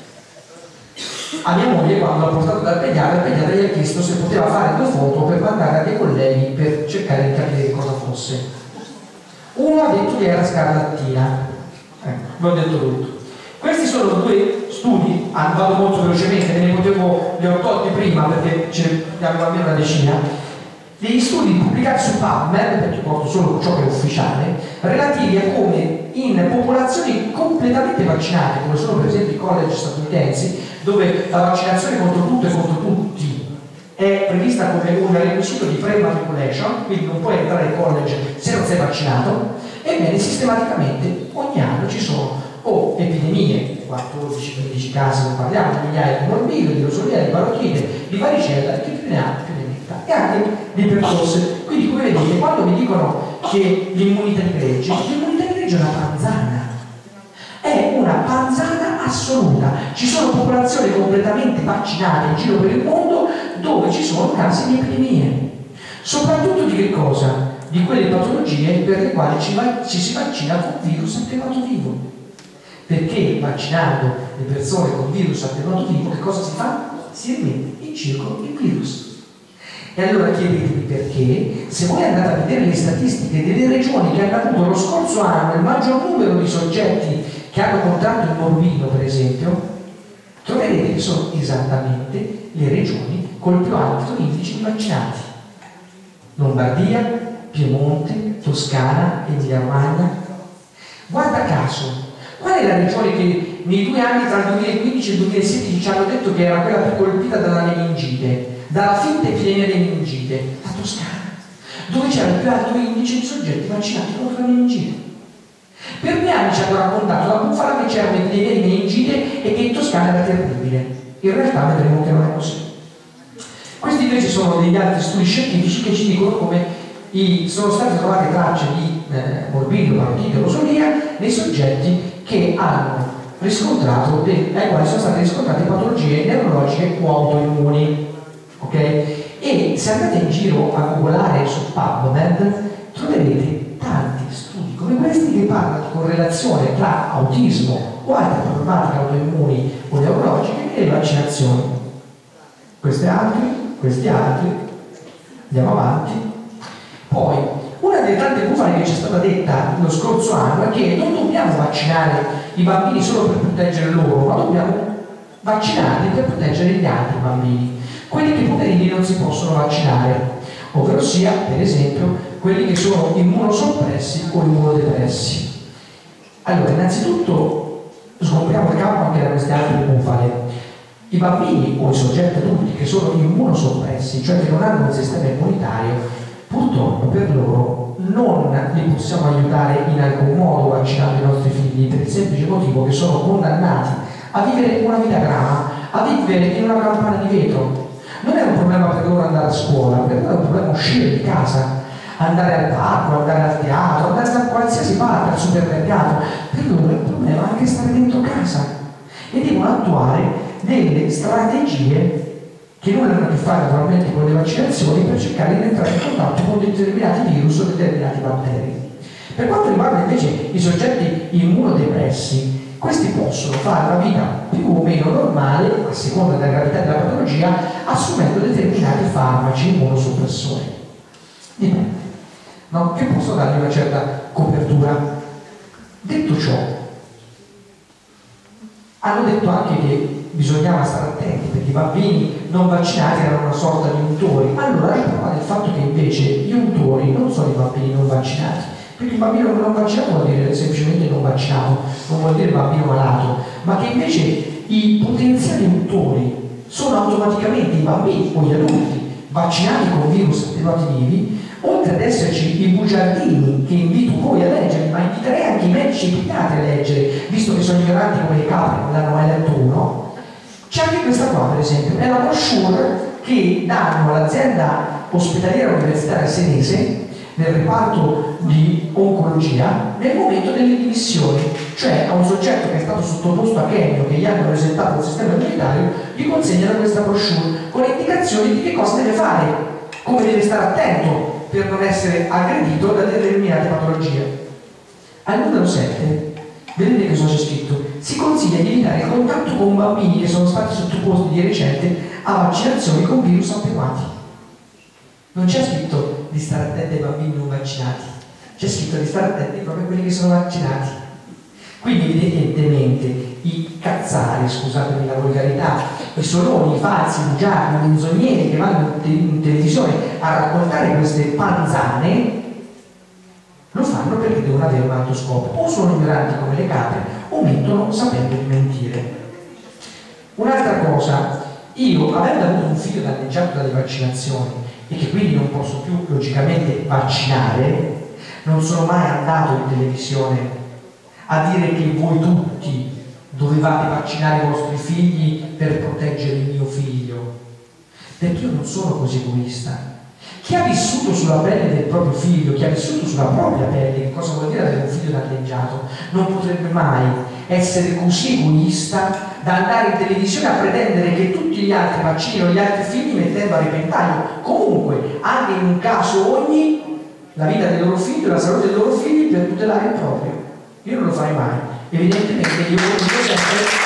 a mia moglie, quando l'ha portato dal pediatra, il pediatra gli ha chiesto se poteva fare 2 foto per mandare a dei colleghi per cercare di capire cosa fosse. Uno ha detto che era scarlattina, vi ho detto tutto. Questi sono 2 studi, vado molto velocemente, li ho tolti prima perché ce ne abbiamo almeno una decina, degli studi pubblicati su PubMed, perché porto solo ciò che è ufficiale, relativi a come in popolazioni completamente vaccinate, come sono per esempio i college statunitensi, dove la vaccinazione contro tutto e contro tutti è prevista come un requisito di pre-matriculation, quindi non puoi entrare in college se non sei vaccinato, ebbene sistematicamente ogni anno ci sono o epidemie, 14-15 casi, non parliamo di migliaia di morbillo, di rosolia, di parotite, di varicella, chi più ne ha più ne metta, e anche di pertosse. Quindi come vedete, quando mi dicono che l'immunità di gregge è una panzana. È una panzana assoluta. Ci sono popolazioni completamente vaccinate in giro per il mondo dove ci sono casi di epidemie. Soprattutto di che cosa? Di quelle patologie per le quali ci si vaccina con virus attenuato vivo. Perché vaccinando le persone con virus attenuato vivo, che cosa si fa? Si rimette in circolo il virus. E allora chiedetevi perché, se voi andate a vedere le statistiche delle regioni che hanno avuto lo scorso anno il maggior numero di soggetti che hanno contratto il morbillo, per esempio, troverete che sono esattamente le regioni col più alto indice di vaccinati. Lombardia, Piemonte, Toscana, Emilia-Romagna. Guarda caso, qual è la regione che nei 2 anni tra il 2015 e il 2016 ci hanno detto che era quella più colpita dalla meningite, dalla finta epidemia di meningite? La Toscana, dove c'era il più alto indice di soggetti vaccinati contro la meningite. Per 2 anni ci hanno raccontato la bufala che c'era un'epidemia di meningite e che in Toscana era terribile. In realtà vedremo che non è così. Questi invece sono degli altri studi scientifici che ci dicono come sono state trovate tracce di morbillo, parotite, rosolia nei soggetti che hanno riscontrato, ai quali sono state riscontrate patologie neurologiche o autoimmuni. Okay? E se andate in giro a googolare su PubMed troverete tanti studi come questi che parlano di correlazione tra autismo o altre problematiche autoimmuni o neurologiche e le vaccinazioni. Questi altri, andiamo avanti. Poi, una delle tante bufale che ci è stata detta lo scorso anno è che non dobbiamo vaccinare i bambini solo per proteggere loro, ma dobbiamo vaccinarli per proteggere gli altri bambini, quelli che poverini non si possono vaccinare, ovvero sia, per esempio, quelli che sono immunosoppressi o immunodepressi. Allora, innanzitutto sgombriamo il campo anche da queste altre bufale. I bambini o i soggetti adulti che sono immunosoppressi, cioè che non hanno un sistema immunitario, purtroppo per loro non li possiamo aiutare in alcun modo vaccinando i nostri figli, per il semplice motivo che sono condannati a vivere una vita grama, a vivere in una campana di vetro. Non è un problema per loro andare a scuola, per loro è un problema uscire di casa. andare al parco, andare al teatro, andare da qualsiasi parte, al supermercato. Per loro il problema è anche stare dentro casa e devono attuare delle strategie che non hanno a che fare naturalmente con le vaccinazioni per cercare di entrare in contatto con determinati virus o determinati batteri. Per quanto riguarda invece i soggetti immunodepressi, questi possono fare una vita più o meno normale, a seconda della gravità della patologia, assumendo determinati farmaci immunosoppressori. Dipende, no? Che possono dargli una certa copertura. Detto ciò, hanno detto anche che bisognava stare attenti perché i bambini non vaccinati erano una sorta di untori. Allora riprovate il fatto che invece gli untori non sono i bambini non vaccinati. Perché il bambino non vaccinato vuol dire semplicemente non vaccinato, non vuol dire bambino malato, ma che invece i potenziali untori sono automaticamente i bambini o gli adulti vaccinati con virus attenuati vivi, oltre ad esserci i bugiardini che invito voi a leggere, ma inviterei anche i medici pediatri a leggere, visto che sono ignoranti come le capre, non l'hanno mai letto uno. C'è anche questa qua, per esempio, è la brochure che danno all'azienda ospedaliera universitaria senese nel reparto di oncologia nel momento delle dimissioni, cioè a un soggetto che è stato sottoposto a chemio, che gli hanno presentato il sistema immunitario, gli consegnano questa brochure con le indicazioni di che cosa deve fare, come deve stare attento per non essere aggredito da determinate patologie. Al numero 7 vedete che cosa c'è scritto? Si consiglia di evitare il contatto con bambini che sono stati sottoposti di recente a vaccinazioni con virus attenuati. Non c'è scritto di stare attenti ai bambini non vaccinati, c'è scritto di stare attenti proprio a quelli che sono vaccinati. Quindi evidentemente i cazzari, scusatemi la volgarità, i soloni, i falsi, i bugiardi, i menzogneri che vanno in televisione a raccontare queste panzane, lo fanno perché devono avere un altro scopo. O sono ignoranti come le capre o mentono sapendo di mentire. Un'altra cosa, io avendo avuto un figlio danneggiato dalle vaccinazioni e che quindi non posso più logicamente vaccinare, non sono mai andato in televisione a dire che voi tutti dovevate vaccinare i vostri figli per proteggere il mio figlio, perché io non sono così egoista. Chi ha vissuto sulla pelle del proprio figlio, chi ha vissuto sulla propria pelle, che cosa vuol dire avere un figlio danneggiato, non potrebbe mai essere così egoista da andare in televisione a pretendere che tutti gli altri vaccinino gli altri figli mettendo a repentaglio comunque, anche in un caso ogni, la vita del loro figlio, la salute dei loro figli per tutelare il proprio. Io non lo farei mai. Evidentemente io voglio sempre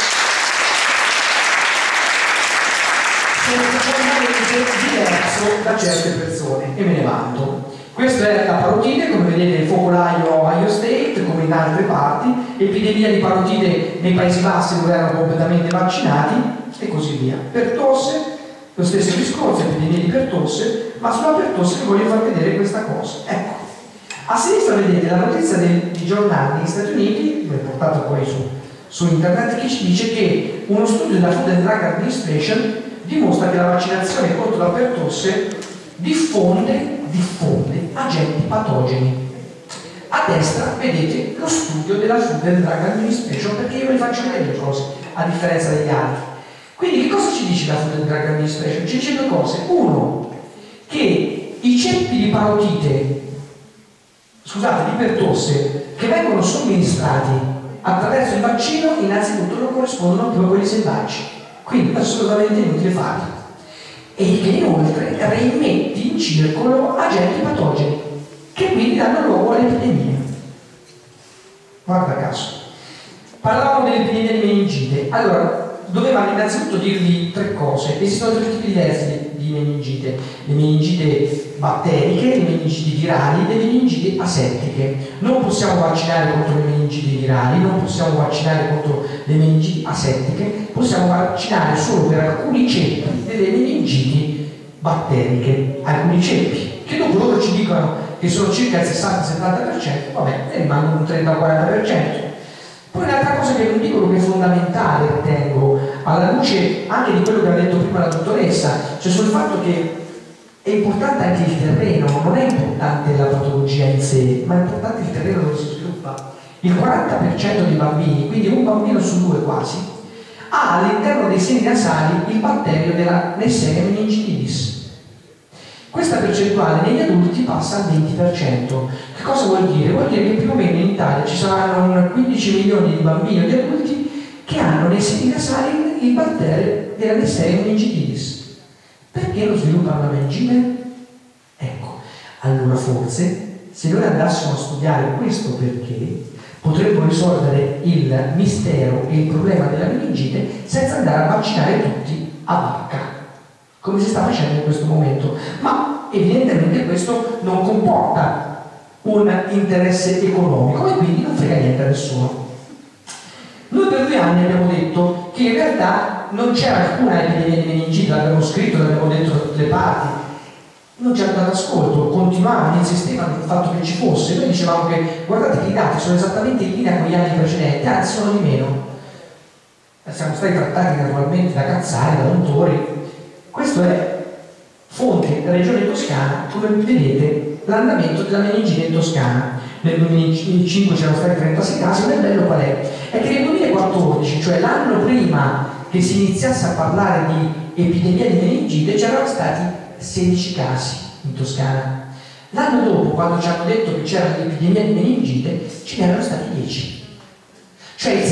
diverso da certe persone e me ne vanto. Questa è la parotite, come vedete il focolaio a Ohio State, come in altre parti, epidemia di parotite nei Paesi Bassi dove erano completamente vaccinati e così via. Per tosse, lo stesso discorso, epidemia di pertosse, ma sulla pertosse vi voglio far vedere questa cosa. Ecco, a sinistra vedete la notizia di giornali negli Stati Uniti, l'ho portata poi su internet, che ci dice che uno studio della Food and Drug Administration dimostra che la vaccinazione contro la pertosse diffonde agenti patogeni. A destra vedete lo studio della Food and Drug Administration, perché io vi faccio vedere le cose a differenza degli altri. Quindi che cosa ci dice la Food and Drug Administration? Ci dice due cose. Uno, che i ceppi di parotite, scusate, di pertosse che vengono somministrati attraverso il vaccino innanzitutto non corrispondono più a quelli selvaggi, quindi assolutamente inutile farli, e che inoltre reimetti in circolo agenti patogeni che quindi danno luogo alle epidemie. Guarda caso, parlavamo dell'epidemia di meningite. Allora, dovevamo innanzitutto dirvi tre cose. Esistono tre tipi diversi di meningite: le meningite batteriche, le meningiti virali e le meningiti asettiche. Non possiamo vaccinare contro le meningiti virali, non possiamo vaccinare contro le meningiti asettiche, possiamo vaccinare solo per alcuni ceppi delle meningiti batteriche, alcuni ceppi, che dopo loro ci dicono che sono circa il 60-70%, vabbè, ne rimangono un 30-40%. Poi un'altra cosa che non dicono, che è fondamentale, ritengo, alla luce anche di quello che ha detto prima la dottoressa, cioè sul fatto che è importante anche il terreno, non è importante la patologia in sé, ma è importante il terreno dove si sviluppa. Il 40% dei bambini, quindi un bambino su due quasi, ha all'interno dei seni nasali il batterio della Neisseria meningitidis, Questa percentuale negli adulti passa al 20%. Che cosa vuol dire? Vuol dire che più o meno in Italia ci saranno 15 milioni di bambini o di adulti che hanno nei seni nasali il batterio della Neisseria meningitidis. Perché non sviluppano la meningite? Ecco, allora forse se noi andassimo a studiare questo perché, potremmo risolvere il mistero e il problema della meningite senza andare a vaccinare tutti a vacca, come si sta facendo in questo momento. Ma evidentemente questo non comporta un interesse economico e quindi non frega niente a nessuno. Noi per 2 anni abbiamo detto che in realtà non c'era alcuna epidemia di meningite, l'abbiamo scritto, l'abbiamo detto da tutte le parti, non c'era dato ascolto, continuavano, insistevano sul fatto che ci fosse. Noi dicevamo che guardate che i dati sono esattamente in linea con gli anni precedenti, anzi sono di meno. Siamo stati trattati naturalmente da cazzari, da untori. Questo è fonte Regione Toscana, come vedete l'andamento della meningite in Toscana. Nel 2005 c'erano stati 36 casi, ma il bello qual è? È che nel 2014, cioè l'anno prima che si iniziasse a parlare di epidemia di meningite, c'erano stati 16 casi in Toscana. L'anno dopo, quando ci hanno detto che c'era l'epidemia di meningite, ce ne erano stati 10. Cioè il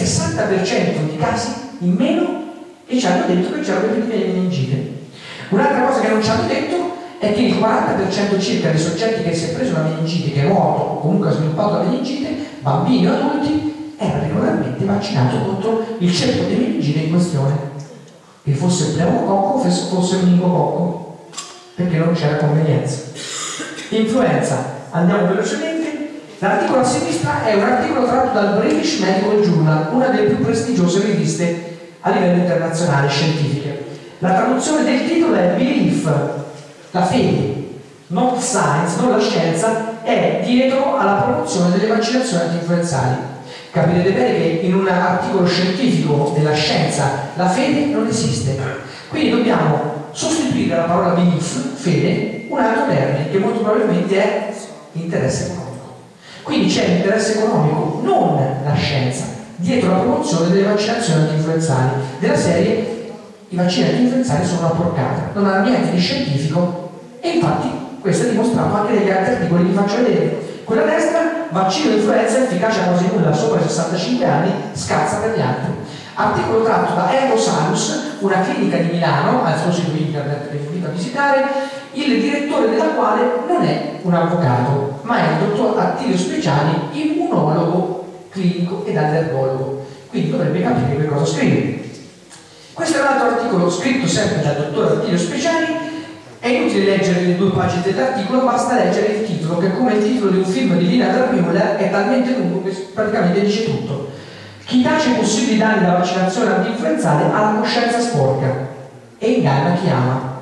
60% di casi in meno, e ci hanno detto che c'era l'epidemia di meningite. Un'altra cosa che non ci hanno detto è che il 40% circa dei soggetti che si è preso la meningite, che è morto o comunque ha sviluppato la meningite, bambini o adulti, era regolarmente vaccinato contro il ceppo di meningite in questione, che fosse pneumococco o fosse meningococco, perché non c'era convenienza. Influenza, andiamo velocemente. L'articolo a sinistra è un articolo tratto dal British Medical Journal, una delle più prestigiose riviste a livello internazionale scientifiche. La traduzione del titolo è Belief, la fede, not science, non la scienza, è dietro alla promozione delle vaccinazioni anti-influenzali. Capirete bene che in un articolo scientifico della scienza la fede non esiste. Quindi dobbiamo sostituire la parola belief, fede, un altro termine che molto probabilmente è interesse economico. Quindi c'è l'interesse economico, non la scienza, dietro la promozione delle vaccinazioni anti-influenzali. Della serie, i vaccini anti-influenzali sono una porcata, non hanno niente di scientifico, e infatti questo è dimostrato anche negli altri articoli che vi faccio vedere. Quella a destra, vaccino influenza, efficacia quasi nulla, sopra i 65 anni, scazza per gli altri. Articolo tratto da Erosalus, una clinica di Milano, al suo sito internet che vi invito a visitare, il direttore della quale non è un avvocato, ma è il dottor Attilio Speciali, immunologo clinico ed allergologo. Quindi dovrebbe capire che cosa scrive. Questo è un altro articolo scritto sempre dal dottor Attilio Speciali. È inutile leggere le 2 pagine dell'articolo, basta leggere il titolo, che come il titolo di un film di Lina Drapimula è talmente lungo che praticamente dice tutto. Chi tace possibili danni da vaccinazione anti-influenzale ha la coscienza sporca e inganna chi ama.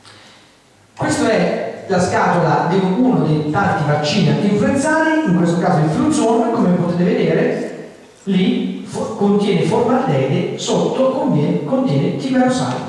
Questa è la scatola di uno dei tanti vaccini anti-influenzali, in questo caso il Fluzone, come potete vedere, lì contiene formaldeide, sotto contiene timerosal.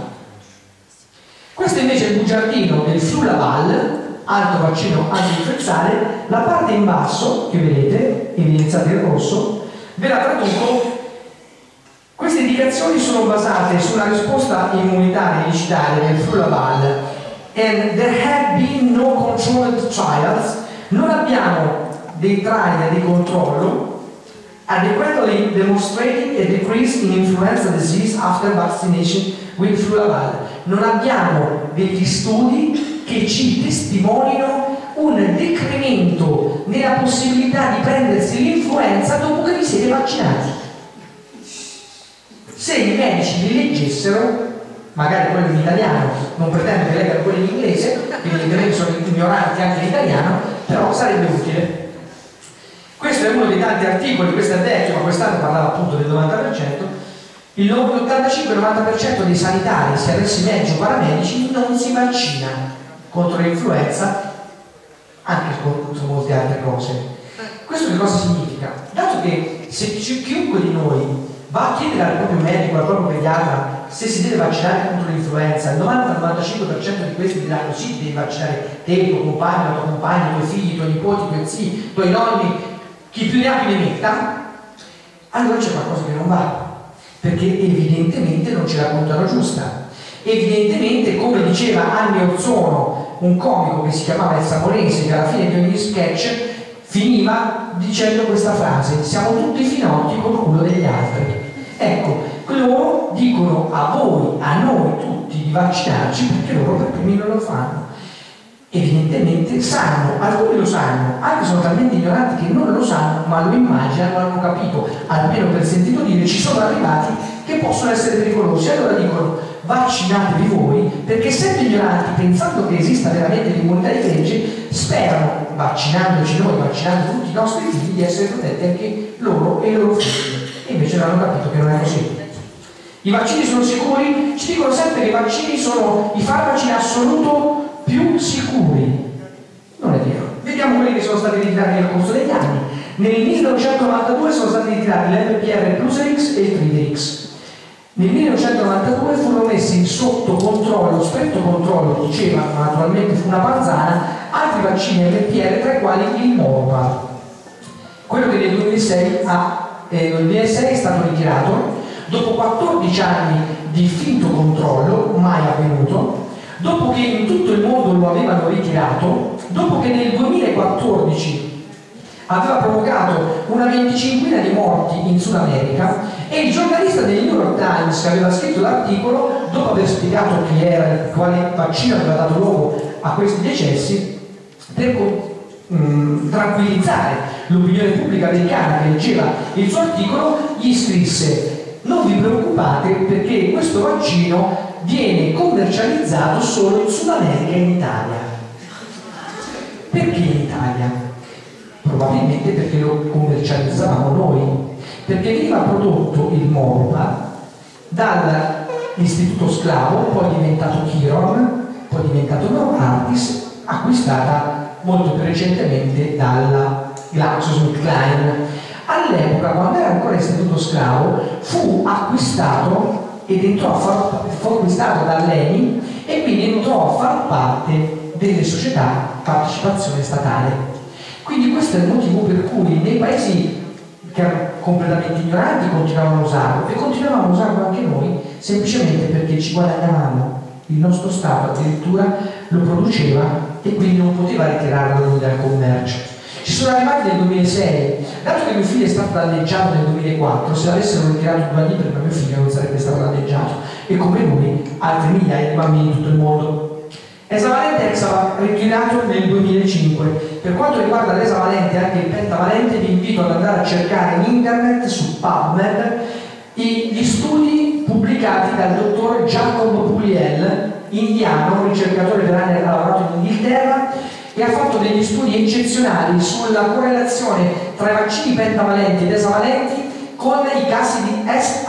Questo invece è il bugiardino del Flulaval, altro vaccino anti-influenzale. La parte in basso, che vedete, evidenziata in rosso, ve la traduco. Queste indicazioni sono basate sulla risposta immunitaria iniciale del Flulaval. And there have been no controlled trials. Non abbiamo dei trial di controllo adequately demonstrating a decrease in influenza disease after vaccination with Flulaval. Non abbiamo degli studi che ci testimonino un decremento nella possibilità di prendersi l'influenza dopo che vi siete vaccinati. Se i medici li leggessero, magari quello in italiano, non pretendo che leggano quello in inglese, evidentemente sono ignoranti anche in italiano, però sarebbe utile. Questo è uno dei tanti articoli, questo è vecchio, ma quest'anno parlava appunto del 90%. Il 85-90% dei sanitari, sia essi medici o paramedici, non si vaccina contro l'influenza, anche contro molte altre cose. Questo che cosa significa? Dato che se chiunque di noi va a chiedere al proprio medico, al proprio pediatra, se si deve vaccinare contro l'influenza, il 90-95% di questi diranno sì, devi vaccinare te, il tuo compagno, la tua compagna, i tuoi figli, i tuoi nipoti, i tuoi zii, i tuoi nonni, chi più ne ha più ne metta. Allora c'è qualcosa che non va, perché evidentemente non ce la contano giusta. Evidentemente, come diceva Anni Orzono un comico che si chiamava Il Samonese, che alla fine di ogni sketch finiva dicendo questa frase: siamo tutti finocchi col culo degli altri. Ecco, loro dicono a voi, a noi tutti di vaccinarci perché loro per primi non lo fanno. Evidentemente sanno, alcuni lo sanno, altri sono talmente ignoranti che non lo sanno, ma lo immaginano, hanno capito, almeno per sentito dire, ci sono arrivati che possono essere pericolosi. Allora dicono: vaccinatevi voi, perché essendo ignoranti, pensando che esista veramente l'immunità di gregge, sperano, vaccinandoci noi, vaccinando tutti i nostri figli, di essere protetti anche loro e i loro figli. E invece non hanno capito che non è così. I vaccini sono sicuri? Ci dicono sempre che i vaccini sono i farmaci in assoluto più sicuri. Non è vero. Vediamo quelli che sono stati ritirati nel corso degli anni. Nel 1992 sono stati ritirati l'MPR Pluserix e il Triverix. Nel 1992 furono messi sotto controllo, stretto controllo, diceva, naturalmente fu una panzana, altri vaccini MPR, tra i quali il Morpal. Quello che nel 2006 è stato ritirato dopo 14 anni di finto controllo, mai avvenuto, dopo che in tutto il mondo lo avevano ritirato, dopo che nel 2014 aveva provocato una 25ina di morti in Sud America, e il giornalista del New York Times che aveva scritto l'articolo, dopo aver spiegato chi era, quale vaccino aveva dato luogo a questi decessi, per tranquillizzare l'opinione pubblica americana che leggeva il suo articolo, gli scrisse: non vi preoccupate perché questo vaccino viene commercializzato solo in Sud America e in Italia. Perché in Italia? Probabilmente perché lo commercializzavamo noi, perché veniva prodotto il Morpal dall'Istituto Sclavo, poi diventato Chiron, poi diventato Novartis, acquistata molto più recentemente dalla GlaxoSmithKline. All'epoca, quando era ancora Istituto Sclavo, fu acquistato fu acquistato dall'ENI e quindi entrò a far parte delle società a partecipazione statale. Quindi questo è il motivo per cui nei paesi che erano completamente ignoranti continuavano a usarlo, e continuavamo a usarlo anche noi, semplicemente perché ci guadagnavamo. Il nostro Stato addirittura lo produceva e quindi non poteva ritirarlo dal commercio. Ci sono arrivati nel 2006, dato che mio figlio è stato danneggiato nel 2004, se l'avessero ritirato 2 anni prima mio figlio non sarebbe stato danneggiato, e come lui altri migliaia di bambini in tutto il mondo. Esavalente Exavac ritirato nel 2005. Per quanto riguarda l'esavalente e anche il pentavalente, vi invito ad andare a cercare in internet su PubMed gli studi pubblicati dal dottor Jacob Puliel, indiano, un ricercatore per anni che ha lavorato in Inghilterra, e ha fatto degli studi eccezionali sulla correlazione tra i vaccini pentavalenti ed esavalenti con i casi di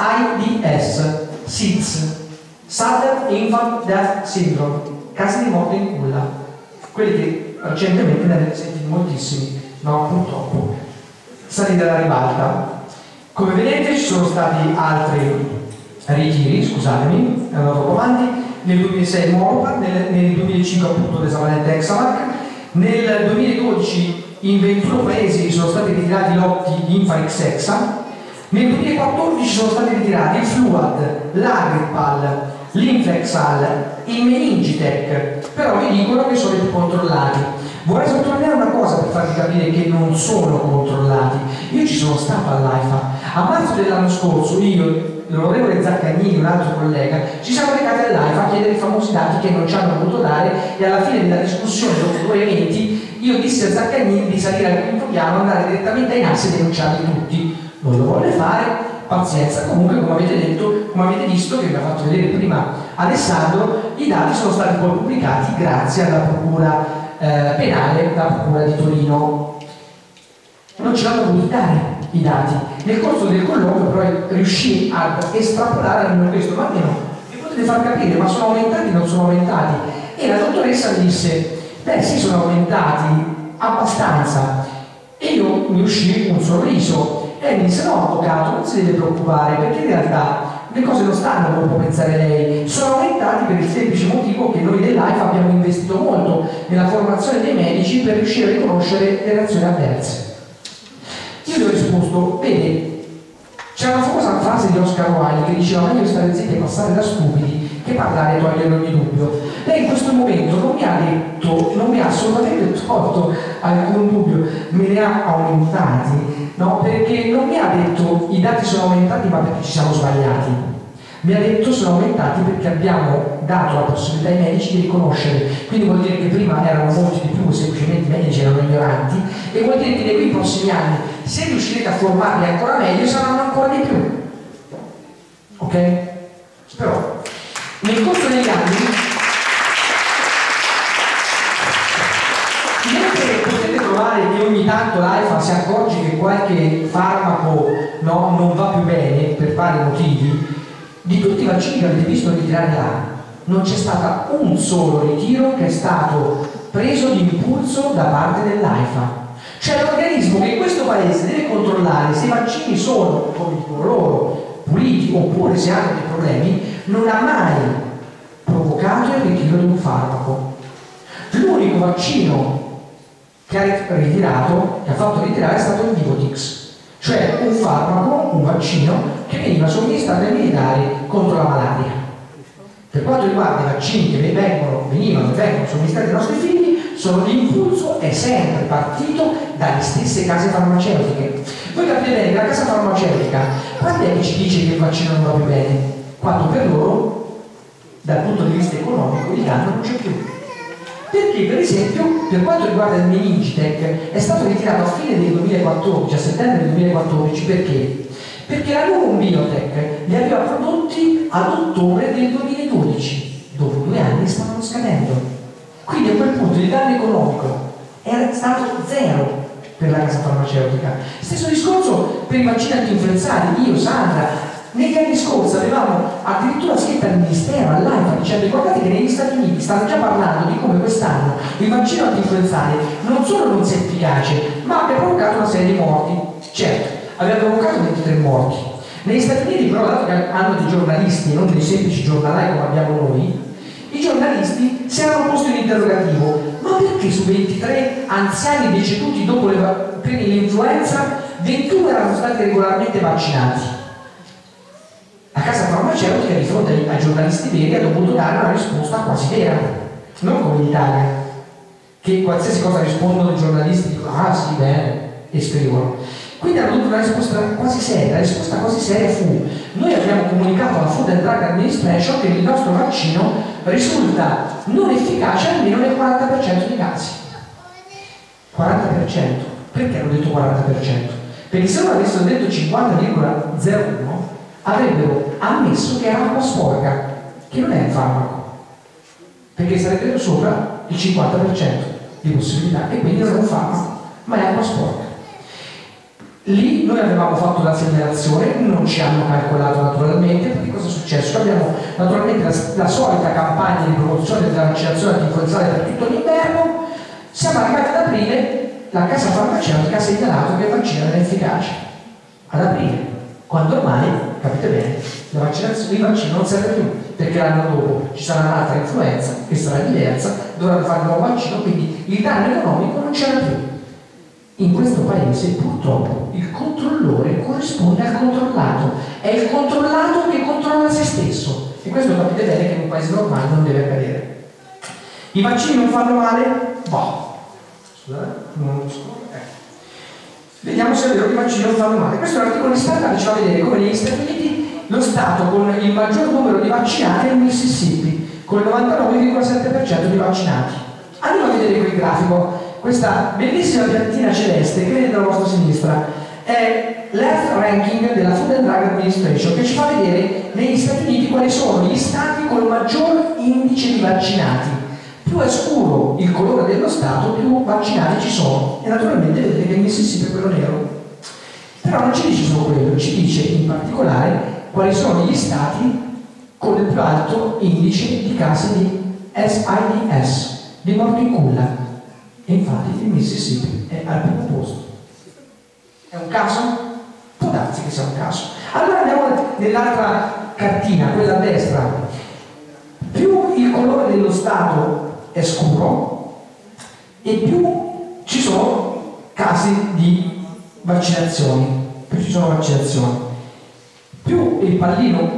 SIDS, Sudden Infant Death Syndrome, casi di morte in culla, quelli che recentemente ne avete sentiti moltissimi, no, purtroppo, stati dalla ribalta. Come vedete ci sono stati altri ritiri, scusatemi, andiamo troppo avanti. Nel 2006 il Morpal, nel 2005 appunto l'esavalente Exavac, nel 2012 in 21 paesi sono stati ritirati lotti di Infarix Hexa, nel 2014 sono stati ritirati il Fluad, l'Agripal, l'Inflexal, il Meningitech, però vi dicono che sono più controllati. Vorrei sottolineare una cosa per farvi capire che non sono controllati. Io ci sono stato all'AIFA. A marzo dell'anno scorso io, l'onorevole Zaccagnini e un altro collega ci siamo recati all'AIFA a chiedere i famosi dati che non ci hanno voluto dare, e alla fine della discussione dopo 2 eventi io dissi a Zaccagnini di salire al quinto piano, andare direttamente ai NAS e denunciarli tutti. Non lo volle fare, pazienza. Comunque, come avete detto, come avete visto, che vi ha fatto vedere prima Alessandro, i dati sono stati poi pubblicati grazie alla procura penale, la procura di Torino. Non ce l'hanno voluto dare i dati. Nel corso del colloquio però riuscì ad estrapolare almeno questo: ma almeno vi potete far capire, ma sono aumentati o non sono aumentati? E la dottoressa mi disse: beh sì, sono aumentati abbastanza. E io mi uscì un sorriso e mi disse: no avvocato, non si deve preoccupare, perché in realtà le cose non stanno come può pensare lei, sono aumentati per il semplice motivo che noi dell'AIFA abbiamo investito molto nella formazione dei medici per riuscire a riconoscere le reazioni avverse. Io gli ho risposto: vede, c'è una famosa frase di Oscar Wilde che diceva: meglio stare zitti e passare da stupidi che parlare toglie ogni dubbio. Lei in questo momento non mi ha detto, non mi ha assolutamente tolto alcun dubbio, me ne ha aumentati, no? Perché non mi ha detto i dati sono aumentati ma perché ci siamo sbagliati. Mi ha detto sono aumentati perché abbiamo dato la possibilità ai medici di riconoscere, quindi vuol dire che prima erano molti di più, semplicemente i medici erano ignoranti, e vuol dire che nei prossimi anni, se riuscirete a formarli ancora meglio, saranno ancora di più. Ok? Però nel corso degli anni, mentre potete trovare che ogni tanto l'AIFA si accorge che qualche farmaco non va più bene per vari motivi, di tutti i vaccini che avete visto ritirare là, non c'è stato un solo ritiro che è stato preso di impulso da parte dell'AIFA. Cioè l'organismo che in questo paese deve controllare se i vaccini sono, come dicono loro, puliti oppure se hanno dei problemi, non ha mai provocato il ritiro di un farmaco. L'unico vaccino che ha ritirato, che ha fatto ritirare, è stato il Nivotix, cioè un farmaco, un vaccino che veniva somministrato ai militari contro la malaria. Per quanto riguarda i vaccini che venivano somministrati ai nostri figli, l'impulso è sempre partito dalle stesse case farmaceutiche. Voi capite bene che la casa farmaceutica, quando è che ci dice che il vaccino non va più bene? Quando per loro, dal punto di vista economico, il danno non c'è più. Perché, per esempio, per quanto riguarda il Meningitech, è stato ritirato a fine del 2014, a settembre del 2014, perché? Perché la Novum Biotech li aveva prodotti ad ottobre del 2012, dopo 2 anni stavano scadendo. Quindi a quel punto il danno economico era stato zero per la casa farmaceutica. Stesso discorso per i vaccini antinfluenzali. Io, Sandra, negli anni scorsi avevamo addirittura scritto al Ministero, all'AIFA, dicendo guardate che negli Stati Uniti stanno già parlando di come quest'anno il vaccino antinfluenzale non solo non sia efficace, ma abbia provocato una serie di morti. Certo, aveva provocato 23 morti. Negli Stati Uniti però, dato che hanno dei giornalisti, non dei semplici giornalai come abbiamo noi, i giornalisti si erano posti un interrogativo: ma perché su 23 anziani deceduti dopo l'influenza 21 erano stati regolarmente vaccinati? La casa farmaceutica di fronte ai giornalisti veri ha dovuto dare una risposta quasi vera, non come in Italia, che qualsiasi cosa rispondono i giornalisti dicono ah sì bene e scrivono. Quindi hanno dato una risposta quasi seria. La risposta quasi seria fu: noi abbiamo comunicato alla Food and Drug Administration che il nostro vaccino risulta non efficace almeno nel 40% dei casi. 40%. Perché hanno detto 40%? Perché se loro avessero detto 50,01 avrebbero ammesso che era acqua sporca, che non è un farmaco, perché sarebbero sopra il 50% di possibilità e quindi non è un farmaco, ma è acqua sporca. Lì noi avevamo fatto la segnalazione, non ci hanno calcolato naturalmente, perché cosa è successo? Abbiamo naturalmente la solita campagna di promozione della vaccinazione antinfluenzale per tutto l'inverno. Siamo arrivati ad aprile, la casa farmaceutica ha segnalato che il vaccino non è efficace. Ad aprile, quando ormai, capite bene, il vaccino non serve più, perché l'anno dopo ci sarà un'altra influenza che sarà diversa, dovranno fare un nuovo vaccino, quindi il danno economico non c'era più. In questo paese purtroppo il controllore corrisponde al controllato, è il controllato che controlla se stesso, e questo capite bene che in un paese normale non deve accadere. I vaccini non fanno male? Boh, scusate, vediamo se è vero che i vaccini non fanno male. Questo è un articolo di Standard che ci fa vedere come negli Stati Uniti lo Stato con il maggior numero di vaccinati è il Mississippi, con il 99,7% di vaccinati. Andiamo a vedere qui il grafico. Questa bellissima piantina celeste che vedete alla vostra sinistra è l'Health Ranking della Food and Drug Administration, che ci fa vedere negli Stati Uniti quali sono gli stati con il maggior indice di vaccinati. Più è scuro il colore dello stato, più vaccinati ci sono, e naturalmente vedete che il Mississippi è quello nero. Però non ci dice solo quello, ci dice in particolare quali sono gli stati con il più alto indice di casi di SIDS, di morte in culla. E infatti il Mississippi è al primo posto. È un caso? Può darsi che sia un caso. Allora andiamo nell'altra cartina, quella a destra. Più il colore dello stato è scuro e più ci sono casi di vaccinazioni, più ci sono vaccinazioni. Più il pallino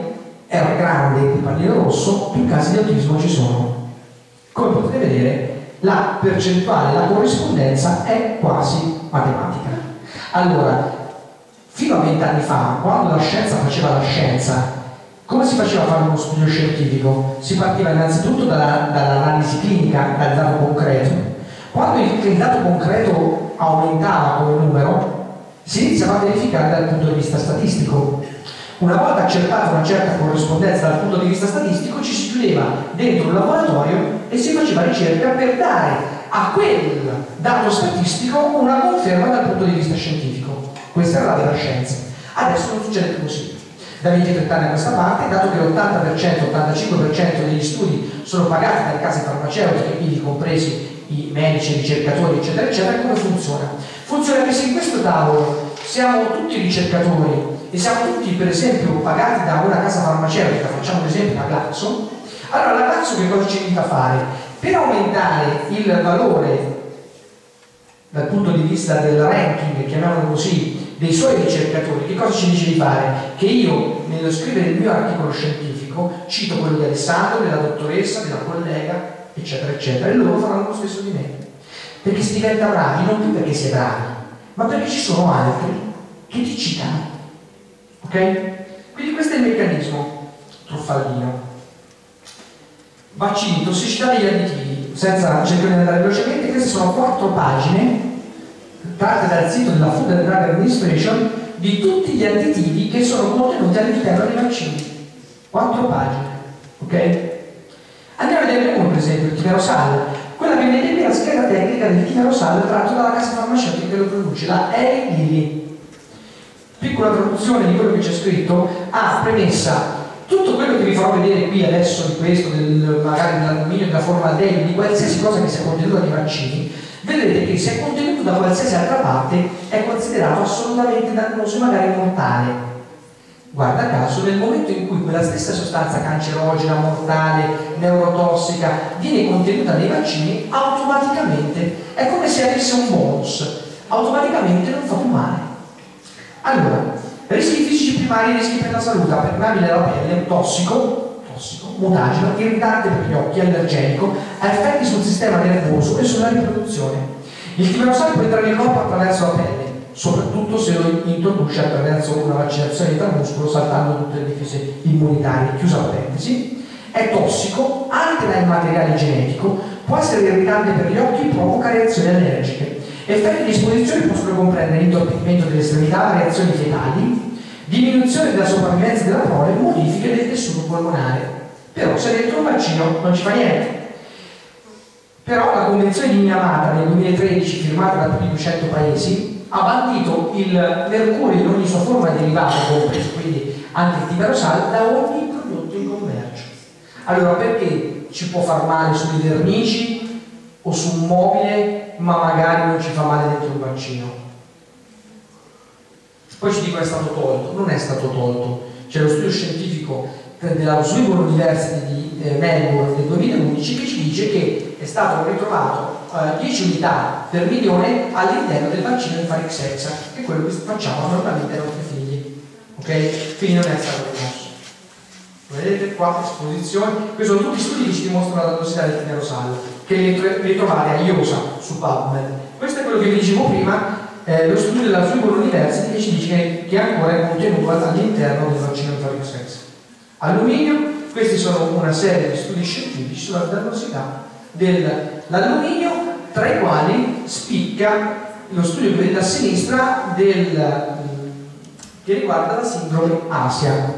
è grande il pallino rosso, più casi di autismo ci sono. Come potete vedere, la percentuale, la corrispondenza è quasi matematica. Allora, fino a 20 anni fa, quando la scienza faceva la scienza, come si faceva a fare uno studio scientifico? Si partiva innanzitutto dall'analisi clinica, dal dato concreto. Quando il dato concreto aumentava come numero, si iniziava a verificare dal punto di vista statistico. Una volta accertata una certa corrispondenza dal punto di vista statistico, ci si chiudeva dentro un laboratorio e si faceva ricerca per dare a quel dato statistico una conferma dal punto di vista scientifico. Questa era la vera scienza. Adesso non succede più così. Da 20-30 anni a questa parte, dato che l'80%, 85% degli studi sono pagati dalle case farmaceutiche, ivi compresi i medici, i ricercatori, eccetera, eccetera, come funziona? Funziona che se in questo tavolo siamo tutti ricercatori e siamo tutti, per esempio, pagati da una casa farmaceutica, facciamo ad esempio la Glaxo, allora la Glaxo che cosa ci invita a fare? Per aumentare il valore dal punto di vista del ranking, chiamiamolo così, dei suoi ricercatori, che cosa ci dice di fare? Che io, nello scrivere il mio articolo scientifico, cito quello di Alessandro, della dottoressa, della collega, eccetera, eccetera, e loro faranno lo stesso di me. Perché si diventa bravi, non più perché si è bravi, ma perché ci sono altri che ti citano. Ok? Quindi questo è il meccanismo truffaldino. Vaccini, tossicità degli additivi, senza cercare di andare velocemente, queste sono 4 pagine tratte dal sito della Food and Drug Administration di tutti gli additivi che sono contenuti all'interno dei vaccini. 4 pagine, ok? Andiamo a vedere uno, per esempio, il timerosal. Quella che vedete è la scheda tecnica del timerosal tratto dalla casa farmaceutica che lo produce, la Eli Lilly. Piccola traduzione di quello che c'è scritto. Premessa. Tutto quello che vi farò vedere qui adesso di questo, magari dell'alluminio, della formaldeide, di qualsiasi cosa che sia contenuta nei vaccini, vedrete che se è contenuto da qualsiasi altra parte è considerato assolutamente dannoso e magari mortale. Guarda caso, nel momento in cui quella stessa sostanza cancerogena, mortale, neurotossica viene contenuta nei vaccini, automaticamente è come se avesse un bonus, automaticamente non fa più male. Allora, rischi fisici primari, rischi per la salute: permeabile alla pelle, tossico, mutageno, irritante per gli occhi, allergenico, ha effetti sul sistema nervoso e sulla riproduzione. Il timerosal può entrare in corpo attraverso la pelle, soprattutto se lo introduce attraverso una vaccinazione intramuscolo, saltando tutte le difese immunitarie, chiusa parentesi. È tossico, altera il materiale genetico, può essere irritante per gli occhi, provoca reazioni allergiche. Effetti di esposizione possono comprendere intorpidimento delle estremità, reazioni fetali, diminuzione della sopravvivenza della prole, modifiche del tessuto polmonare. Però se dentro un vaccino non ci fa niente. Però la Convenzione di Minamata nel 2013, firmata da più di 200 paesi, ha bandito il mercurio in ogni sua forma derivata, compreso quindi anche il timerosal, da ogni prodotto in commercio. Allora perché ci può far male sulle vernici o su un mobile, ma magari non ci fa male dentro un vaccino? Poi ci dicono è stato tolto. Non è stato tolto. C'è lo studio scientifico della Swinburne University di Melbourne del 2011 che ci dice che è stato ritrovato 10 unità per milione all'interno del vaccino di Farixexa, che è quello che facciamo normalmente ai nostri figli. Ok? Quindi non è stato rimosso. Vedete qua esposizioni, questi sono tutti studi che ci dimostrano la dannosità del timerosal, che li trovate a IOSA su PubMed. Questo è quello che vi dicevo prima, lo studio della Swinburne University che ci dice che ancora è contenuto all'interno del vaccino di Farixexa. Alluminio, questi sono una serie di studi scientifici sulla dannosità dell'alluminio, tra i quali spicca lo studio che vedete a sinistra che riguarda la sindrome ASIA,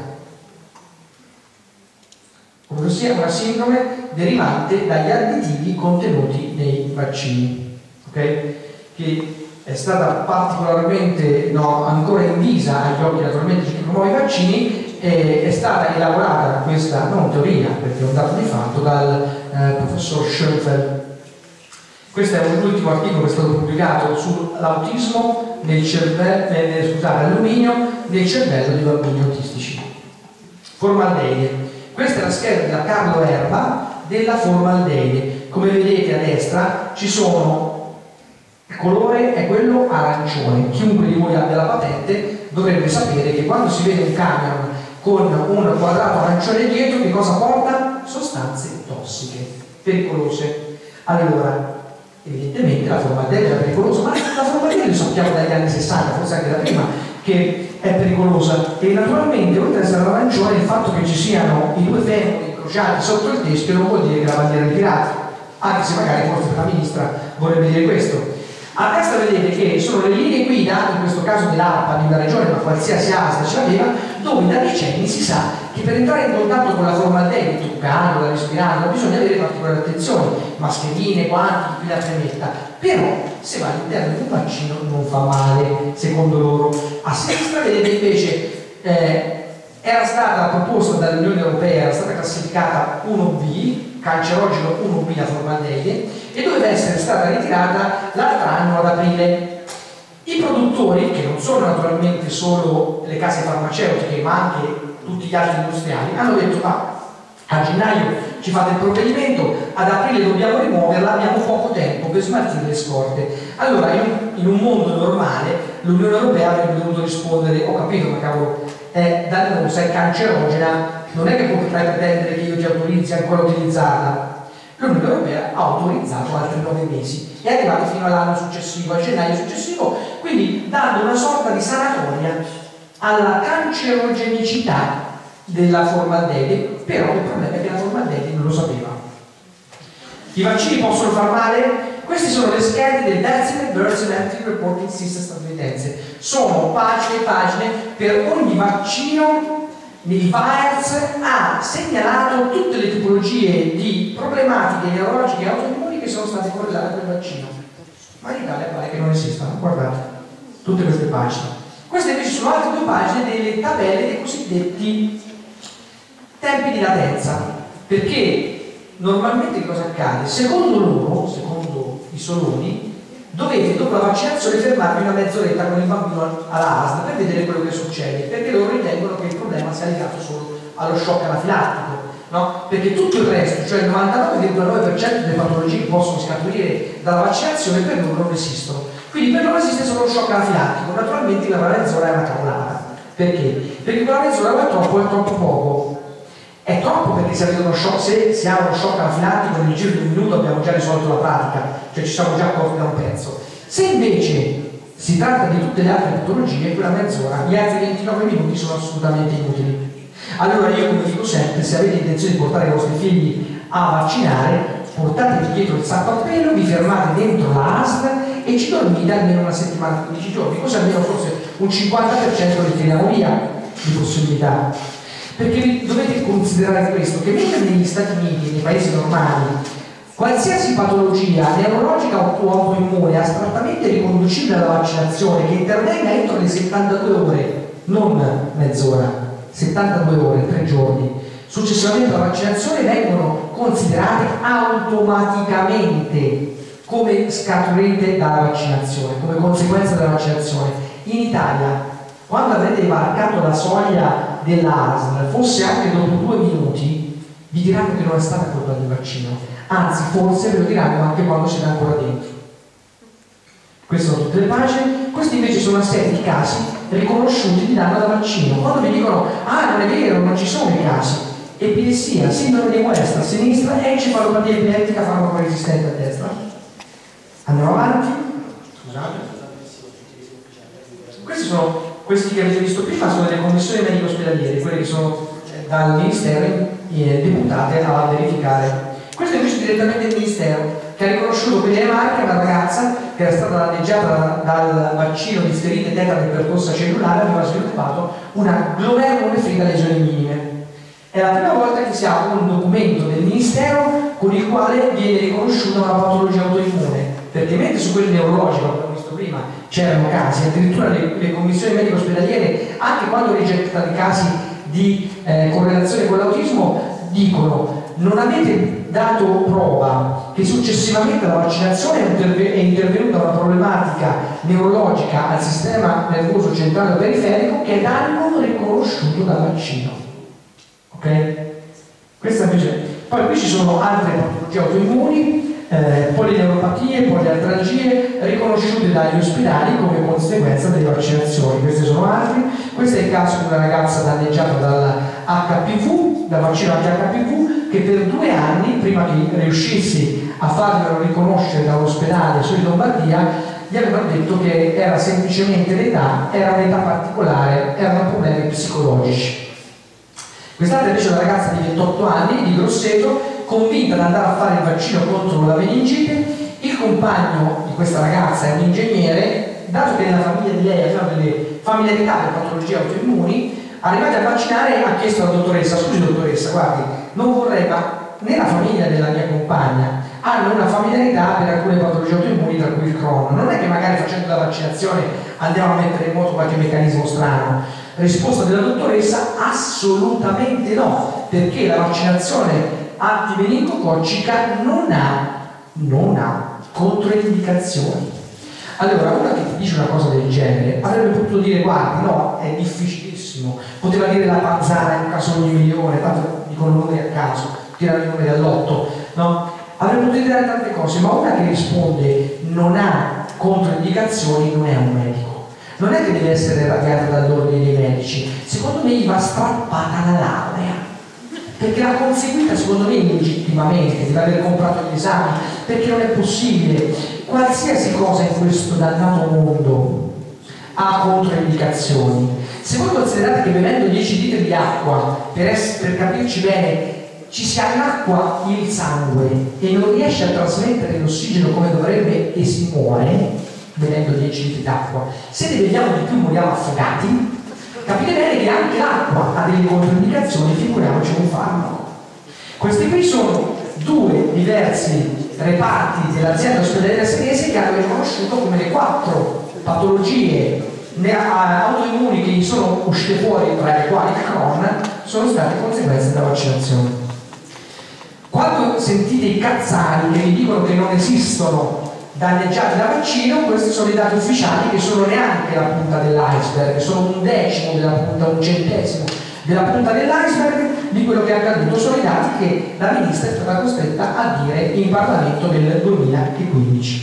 ovvero una sindrome derivante dagli additivi contenuti nei vaccini, okay? Che è stata particolarmente ancora invisa agli occhi naturalmente di chi promuove i vaccini. È stata elaborata questa, non teoria, perché è un dato di fatto, dal professor Schoenfeld. Questo è l'ultimo articolo che è stato pubblicato sull'autismo nel cervello, alluminio nel cervello dei bambini autistici. Formaldeide. Questa è la scheda della Carlo Erba della formaldeide. Come vedete a destra ci sono, il colore è quello arancione. Chiunque di voi abbia la patente dovrebbe sapere che quando si vede un camion con un quadrato arancione dietro, che cosa porta? Sostanze tossiche, pericolose. Allora, evidentemente la formaldehide era pericolosa, ma la formaldehide lo sappiamo dagli anni 60, forse anche da prima, che è pericolosa. E naturalmente, oltre ad essere arancione, il fatto che ci siano i due femori incrociati sotto il teschio non vuol dire che la bandiera è tirata, anche se magari forse la ministra vorrebbe dire questo. A destra vedete che sono le linee guida, in questo caso dell'ARPA di una regione, ma qualsiasi ASL ce l'aveva, dove da decenni si sa che per entrare in contatto con la formaldehide, toccandola, respirandola, bisogna avere particolare attenzione, mascherine, guanti, qui la cremetta. Però se va all'interno di un vaccino non fa male, secondo loro. A sinistra vedete invece era stata proposta dall'Unione Europea, era stata classificata 1B, cancerogeno 1B la formaldehide, e doveva essere stata ritirata l'altro anno ad aprile. I produttori, che non sono naturalmente solo le case farmaceutiche ma anche tutti gli altri industriali, hanno detto a gennaio ci fate il provvedimento, ad aprile dobbiamo rimuoverla, abbiamo poco tempo per smaltire le scorte. Allora in un mondo normale l'Unione Europea avrebbe dovuto rispondere: ho capito, ma cavolo, è dannosa, è cancerogena, non è che potrai pretendere che io ti autorizzi ancora a utilizzarla. L'Unione Europea ha autorizzato altri 9 mesi e è arrivato fino all'anno successivo, a gennaio successivo, quindi dando una sorta di sanatoria alla cancerogenicità della formaldehide. Però il problema è che la formaldehide non lo sapeva. I vaccini possono far male? Queste sono le schede del Vaccine Adverse Event Reporting System statunitense. Sono pagine e pagine per ogni vaccino. Il VAERS ha segnalato tutte le tipologie di problematiche neurologiche e autoimmuni che sono state correlate a quel vaccino. Ma in Italia pare che non esistano, guardate, tutte queste pagine. Queste invece sono altre 2 pagine delle tabelle dei cosiddetti tempi di latenza, perché normalmente cosa accade? Secondo loro, secondo i Soloni, dovete dopo la vaccinazione fermarvi una mezz'oretta con il bambino alla ASL per vedere quello che succede, perché loro ritengono che il problema sia legato solo allo shock anafilattico, no? Perché tutto il resto, cioè il 99,9% delle patologie che possono scaturire dalla vaccinazione, per loro non esistono. Quindi per loro esiste solo lo shock anafilattico. Naturalmente quella mezz'ora è una cavolata. Perché? Perché quella mezz'ora è troppo poco. È troppo, perché se uno shock, se si ha uno shock anafilattico nel giro di un minuto abbiamo già risolto la pratica, cioè ci siamo già accorti da un pezzo. Se invece si tratta di tutte le altre patologie, quella mezz'ora, gli altri 29 minuti sono assolutamente inutili. Allora io, come dico sempre, se avete intenzione di portare i vostri figli a vaccinare, portatevi dietro il sacco a pelo, vi fermate dentro la ASL e ci dormite almeno una settimana, 15 giorni, così almeno forse un 50% li tiriamo via di possibilità. Perché dovete considerare questo, che mentre negli Stati Uniti, nei paesi normali, qualsiasi patologia neurologica o autoimmune astrattamente riconducibile alla vaccinazione che intervenga entro le 72 ore, non mezz'ora, 72 ore, 3 giorni, successivamente alla vaccinazione, vengono considerate automaticamente come scaturite dalla vaccinazione, come conseguenza della vaccinazione. In Italia, quando avrete varcato la soglia della ASL, fosse anche dopo 2 minuti, vi diranno che non è stata colpa del vaccino, anzi forse ve lo diranno anche quando siete ancora dentro. Queste sono tutte le pagine. Questi invece sono una serie di casi riconosciuti di danno da vaccino. Quando vi dicono non è vero, non ci sono i casi, epilessia, sindrome di West a sinistra e encefalopatia epilettica farmaco resistente a destra. Andiamo avanti. Scusate. Questi che avete visto prima sono delle commissioni medico-ospedaliere, quelle che sono dal Ministero deputate a verificare. Questo è invece direttamente il Ministero, che ha riconosciuto che Lea Marchi, una ragazza che era stata danneggiata dal vaccino di sterite tetano del percorso cellulare, aveva sviluppato una glomerulonefrite a lesioni minime. È la prima volta che si ha un documento del Ministero con il quale viene riconosciuta una patologia autoimmune, perché mentre su quel neurologico, come abbiamo visto prima, c'erano casi, addirittura le commissioni medico-ospedaliere, anche quando rigettano i casi di correlazione con l'autismo, dicono: non avete dato prova che successivamente alla vaccinazione è intervenuta una problematica neurologica al sistema nervoso centrale o periferico che è danno riconosciuto dal vaccino. Ok? Questa invece. Poi qui ci sono altre patologie autoimmuni. polineuropatie, poliartralgie riconosciute dagli ospedali come conseguenza delle vaccinazioni. Questi sono altri. Questo è il caso di una ragazza danneggiata dal HPV, dal vaccino anti-HPV, che per 2 anni, prima che riuscissi a farglielo riconoscere dall'ospedale in Lombardia, gli avevano detto che era semplicemente l'età, era un'età particolare, erano problemi psicologici. Quest'altra invece è una ragazza di 28 anni di Grosseto, convinta ad andare a fare il vaccino contro la meningite. Il compagno di questa ragazza è un ingegnere, dato che nella famiglia di lei aveva delle familiarità per patologie autoimmuni, arrivati a vaccinare ha chiesto alla dottoressa: scusi dottoressa, guardi, non vorrei, ma nella famiglia della mia compagna hanno una familiarità per alcune patologie autoimmuni, tra cui il Crohn, non è che magari facendo la vaccinazione andiamo a mettere in moto qualche meccanismo strano? Risposta della dottoressa: assolutamente no, perché la vaccinazione antimeningococcica non ha controindicazioni. Allora, una che ti dice una cosa del genere avrebbe potuto dire: guardi, no, è difficilissimo, poteva dire la panzana in un caso ogni milione, tanto dicono numeri a caso, tirano i numeri all'8, no? Avrebbe potuto dire tante cose, ma una che risponde non ha controindicazioni non è un medico. Non è che deve essere radiata dall'ordine dei medici, secondo me gli va strappata la laurea, perché l'ha conseguita secondo me illegittimamente, deve aver comprato gli esami, perché non è possibile. Qualsiasi cosa in questo dannato mondo ha controindicazioni. Se voi considerate che bevendo 10 litri di acqua, per capirci bene, ci si annacqua il sangue e non riesce a trasmettere l'ossigeno come dovrebbe e si muore bevendo 10 litri d'acqua, se ne beviamo di più moriamo affogati, capite bene che anche l'acqua ha delle controindicazioni, figuriamoci un farmaco. Questi qui sono 2 diversi reparti dell'azienda ospedaliera senese che hanno riconosciuto come le 4 patologie autoimmuni che gli sono uscite fuori, tra le quali il Crohn, sono state conseguenze della vaccinazione. Quando sentite i cazzari che vi dicono che non esistono danneggiati da vaccino, questi sono i dati ufficiali, che sono neanche la punta dell'iceberg, sono 1/10 della punta, 1/100 della punta dell'iceberg di quello che è accaduto. Sono i dati che la ministra è stata costretta a dire in Parlamento nel 2015.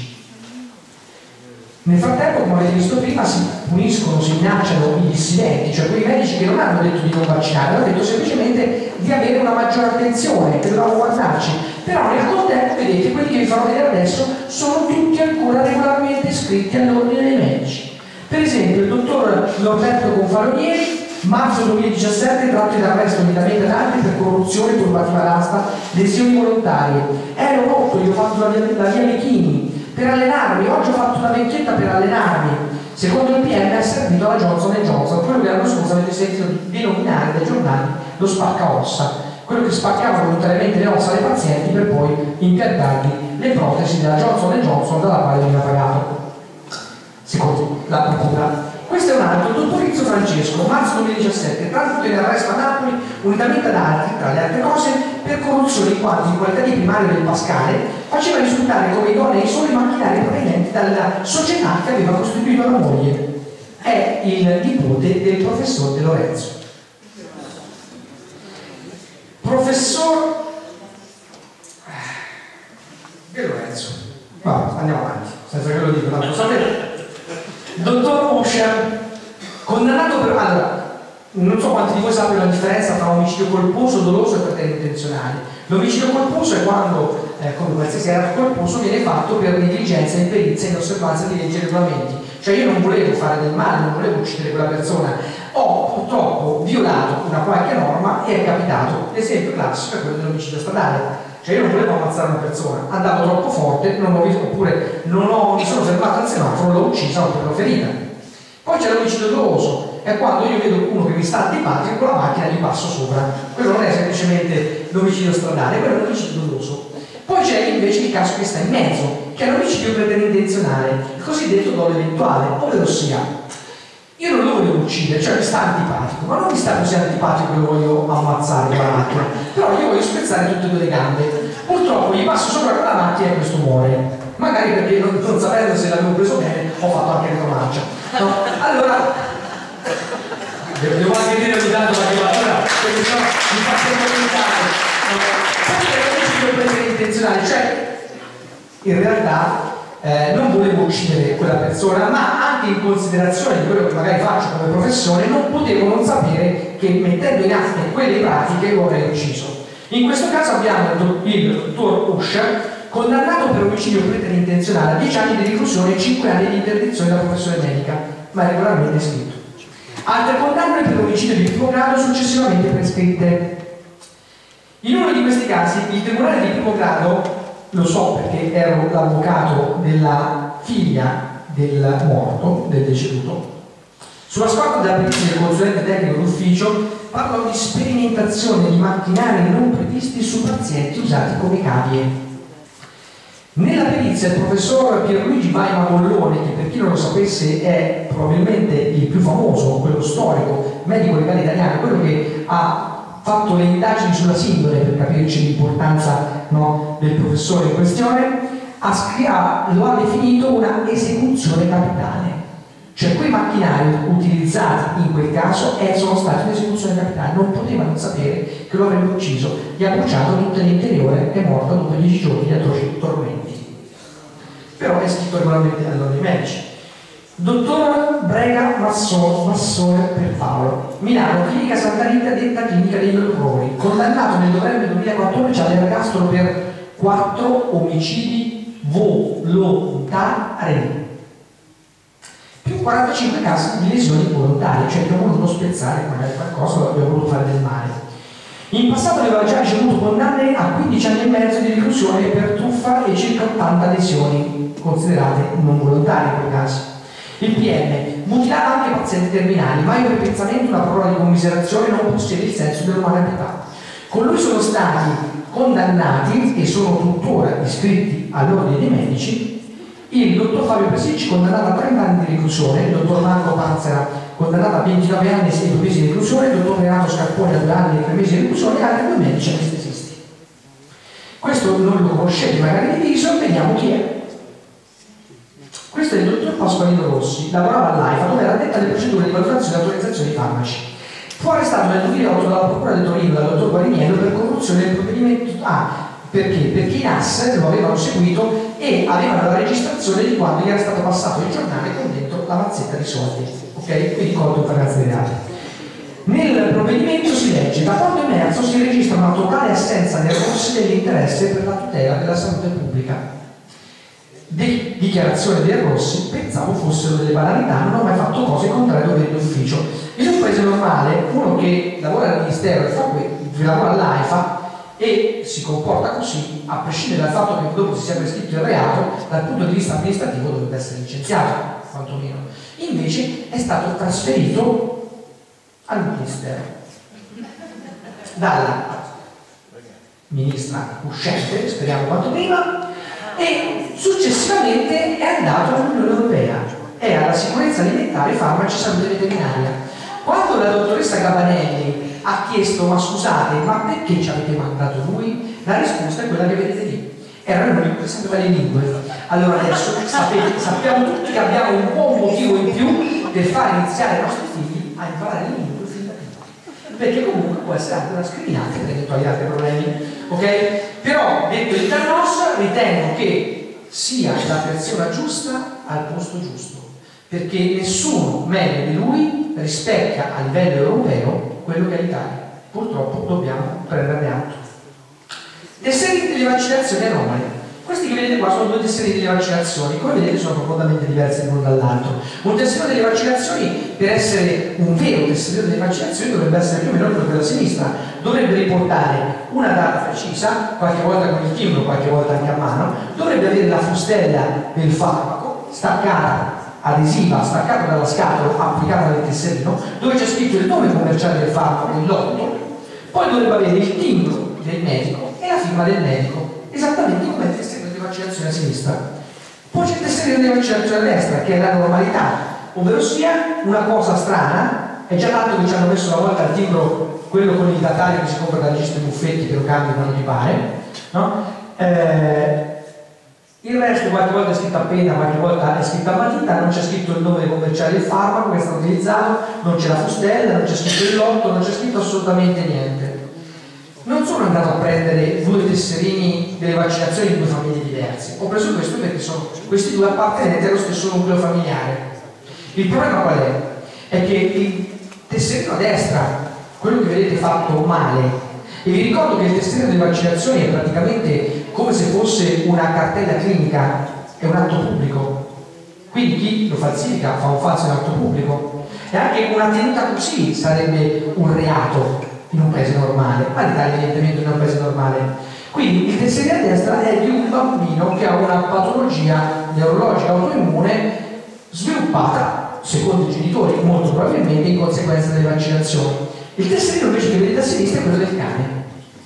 Nel frattempo, come avete visto prima, si puniscono, si minacciano i dissidenti, cioè quei medici che non hanno detto di non vaccinare, hanno detto semplicemente di avere una maggiore attenzione, che dovevamo guardarci. Però nel contempo, vedete, quelli che vi farò vedere adesso sono tutti ancora regolarmente iscritti all'ordine dei medici. Per esempio il dottor Norberto Confalonieri, marzo 2017, tratto in arresto unitamente ad altri per corruzione, turbativa d'asta, lesioni volontarie. Ero rotto, io ho fatto la via Mechini per allenarmi, oggi ho fatto una vecchietta per allenarmi. Secondo il PM è servito alla Johnson & Johnson, quello che l'anno scorso avete sentito denominare dai giornali lo spaccaossa, quello che spaccava volontariamente le ossa ai pazienti per poi impiantargli le protesi della Johnson & Johnson dalla quale veniva pagato, secondo la procura. Questo è un altro, il dottor Rizzo Francesco, marzo 2017, tratto in arresto a Napoli unitamente ad altri, tra le altre cose, per corruzione in quanto in qualità di primario del Pascale faceva risultare come idonei solo i macchinari provenienti dalla società che aveva costituito la moglie. È il nipote del professor De Lorenzo. Professor De Lorenzo. Vabbè, andiamo avanti, senza che lo dico, tanto sapete. Dottor Usher, condannato per... Allora, non so quanti di voi sappiano la differenza tra omicidio colposo, doloso e pretendenti intenzionali. L'omicidio colposo è quando, come qualsiasi reato colposo, viene fatto per negligenza, imperizia e inosservanza di leggi e regolamenti. Cioè io non volevo fare del male, non volevo uccidere quella persona, ho purtroppo violato una qualche norma e è capitato. L'esempio classico è quello dell'omicidio stradale. Cioè io non volevo ammazzare una persona, andavo troppo forte, non ho visto, oppure mi sono fermato al semaforo, l'ho uccisa oppure l'ho ferita. Poi c'è l'omicidio doloso, è quando io vedo uno che mi sta antipatico e con la macchina gli passo sopra. Quello non è semplicemente l'omicidio stradale, quello è l'omicidio doloso. Poi c'è invece il caso che sta in mezzo, che è l'omicidio pretendente intenzionale, il cosiddetto dolo eventuale, ovvero sia io non lo voglio uccidere, cioè mi sta antipatico, ma non mi sta così antipatico che lo voglio ammazzare con la macchina, però io voglio spezzare tutte e 2 le gambe. Purtroppo gli passo sopra con la macchina e questo muore. Magari perché non sapendo se l'avevo preso bene ho fatto anche retromarcia. No? Allora devo anche dire ogni tanto perché sennò mi fa sempre commentare. Poi è l'omicidio pretendente intenzionale, cioè in realtà non volevo uccidere quella persona, ma anche in considerazione di quello che magari faccio come professione non potevo non sapere che mettendo in atto quelle pratiche lo avrei ucciso. In questo caso abbiamo il dottor Usher, condannato per omicidio preterintenzionale a 10 anni di reclusione e 5 anni di interdizione da professione medica, ma regolarmente iscritto. Altre condanne per omicidio di primo grado successivamente prescritte. In uno di questi casi il tribunale di primo grado, lo so perché ero l'avvocato della figlia del morto, del deceduto, sulla scorta della perizia del consulente tecnico d'ufficio parlò di sperimentazione di macchinari non previsti su pazienti usati come cavie. Nella perizia il professor Pierluigi Vaima Mollone, che per chi non lo sapesse è probabilmente il più famoso, quello storico, medico legale italiano, quello che ha fatto le indagini sulla sindone per capirci l'importanza, no, del professore in questione, lo ha definito una esecuzione capitale. Cioè quei macchinari utilizzati in quel caso sono stati un'esecuzione capitale, non potevano sapere che lo avrebbe ucciso, gli ha bruciato tutto l'interiore, è morto dopo 10 giorni di atroci tormenti. Però è scritto regolarmente all'ordine medici. Dottor Brega Massone per Paolo, Milano, clinica Santa Rita, detta clinica degli orrori, condannato nel novembre 2014 all'ergastolo per 4 omicidi volontari, più 45 casi di lesioni volontarie, cioè che ho voluto spezzare magari qualcosa, o ho voluto fare del male. In passato aveva già ricevuto condanne a 15 anni e mezzo di reclusione per truffa e circa 80 lesioni, considerate non volontarie in quei casi. Il PM mutilava anche pazienti terminali, mai per pensamento una parola di commiserazione non possiede il senso dell'umana pietà. Con lui sono stati condannati e sono tuttora iscritti all'ordine dei medici il dottor Fabio Pesicci, condannato a 30 anni di reclusione, il dottor Marco Panzera, condannato a 29 anni e 6 mesi di reclusione, il dottor Renato Scarponi a 2 anni e 3 mesi di reclusione e altri 2 medici anestesisti. Questo non lo conoscete magari di viso, vediamo chi è. Questo è il dottor Pasqualino Rossi, lavorava all'AIFA dove era addetta alle procedure di valutazione e autorizzazione dei farmaci. Fu arrestato nel 2008 dalla Procura del Torino dal dottor Guariniello per corruzione del provvedimento. Perché? Perché i NAS lo avevano seguito e avevano la registrazione di quando gli era stato passato il giornale con dentro la mazzetta di soldi, ok? Quindi conto in fragranza di reato. Nel provvedimento si legge: da quanto emerso si registra una totale assenza nel Rossi dell'interesse per la tutela della salute pubblica. Dichiarazione del Rossi: pensavo fossero delle banalità, non ho mai fatto cose contrarie al dovere d'ufficio. In un paese normale, uno che lavora al ministero e lavora all'AIFA e si comporta così, a prescindere dal fatto che dopo si sia prescritto il reato, dal punto di vista amministrativo dovrebbe essere licenziato, quantomeno. Invece è stato trasferito al ministero dalla ministra uscente, speriamo quanto prima, e successivamente è andato all'Unione Europea, è alla sicurezza alimentare, farmaci, salute veterinaria. Quando la dottoressa Gabanelli ha chiesto: ma scusate, ma perché ci avete mandato lui? La risposta è quella che vedete lì. Era l'unico che sapeva le lingue. Allora adesso sappiamo tutti che abbiamo un buon motivo in più per far iniziare i nostri figli a imparare le lingue fin da piccoli, perché comunque può essere anche una scriminante per eventuali altri problemi, ok? Però, detto il Carnos, ritengo che sia la persona giusta al posto giusto, perché nessuno meglio di lui rispecchia a livello europeo quello che è l'Italia. Purtroppo dobbiamo prenderne atto. Tesserine delle vaccinazioni anomali. Questi che vedete qua sono 2 tesserine delle vaccinazioni, come vedete sono profondamente diversi l'uno dall'altro. Un tesserino delle vaccinazioni, per essere un vero tesserino delle vaccinazioni, dovrebbe essere più o meno quello della sinistra, dovrebbe riportare una data precisa, qualche volta con il timbro, qualche volta anche a mano, dovrebbe avere la fustella del farmaco staccata, adesiva, staccata dalla scatola, applicata nel tesserino, dove c'è scritto il nome commerciale del farmaco, il lotto, poi dovrebbe avere il timbro del medico e la firma del medico, esattamente come il tesserino di vaccinazione a sinistra. Poi c'è il tesserino di vaccinazione a destra, che è la normalità, ovvero sia una cosa strana, è già tanto che ci hanno messo una volta il timbro, quello con il datario che si compra da registri buffetti, che lo cambi quando ti pare, no? Il resto qualche volta è scritto a penna, qualche volta è scritto a matita, non c'è scritto il nome commerciale del farmaco che è stato utilizzato, non c'è la fustella, non c'è scritto il lotto, non c'è scritto assolutamente niente. Non solo sono andato a prendere 2 tesserini delle vaccinazioni di 2 famiglie diverse, ho preso questo perché sono questi 2 appartenenti allo stesso nucleo familiare. Il problema qual è? È che il tesserino a destra, quello che vedete fatto male, e vi ricordo che il tesserino delle vaccinazioni è praticamente come se fosse una cartella clinica, è un atto pubblico, quindi chi lo falsifica fa un falso in atto pubblico, e anche una tenuta così sarebbe un reato in un paese normale, ma l'Italia evidentemente non è un paese normale. Quindi il tesserino a destra è di un bambino che ha una patologia neurologica autoimmune sviluppata, secondo i genitori, molto probabilmente in conseguenza delle vaccinazioni. Il tesserino invece che vedete a sinistra è quello del cane.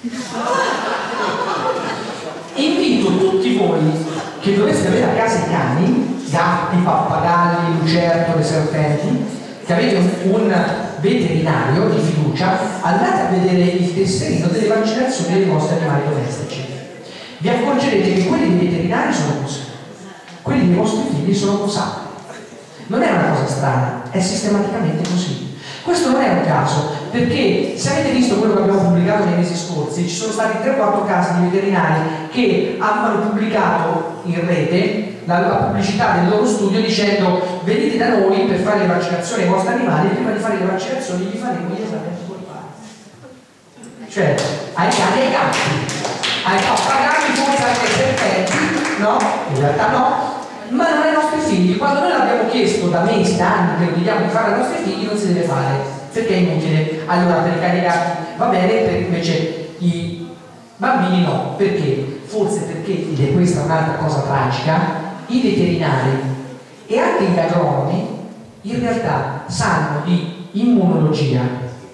Invito tutti voi che dovreste avere a casa i cani, gatti, pappagalli, lucertole, serpenti, che avete un veterinario di fiducia, andate a vedere il tesserino delle vaccinazioni dei vostri animali domestici. Vi accorgerete che quelli dei veterinari sono così, quelli dei vostri figli sono così. Non è una cosa strana, è sistematicamente così. Questo non è un caso, perché se avete visto quello che abbiamo pubblicato nei mesi scorsi, ci sono stati 3-4 casi di veterinari che hanno pubblicato in rete la pubblicità del loro studio dicendo: venite da noi per fare le vaccinazioni ai vostri animali, e prima di fare le vaccinazioni gli faremo gli esami anticorpali. Cioè, ai cani e ai gatti, ai pappagalli, forse anche ai serpenti, no? In realtà no. Ma non ai nostri figli. Quando noi l'abbiamo chiesto da mesi, da anni, che lo chiediamo di fare ai nostri figli, non si deve fare, perché è inutile. Allora per i cani e gatti va bene, per invece i bambini no. Perché? Forse perché, ed è questa un'altra cosa tragica, i veterinari e anche gli agronomi in realtà sanno di immunologia,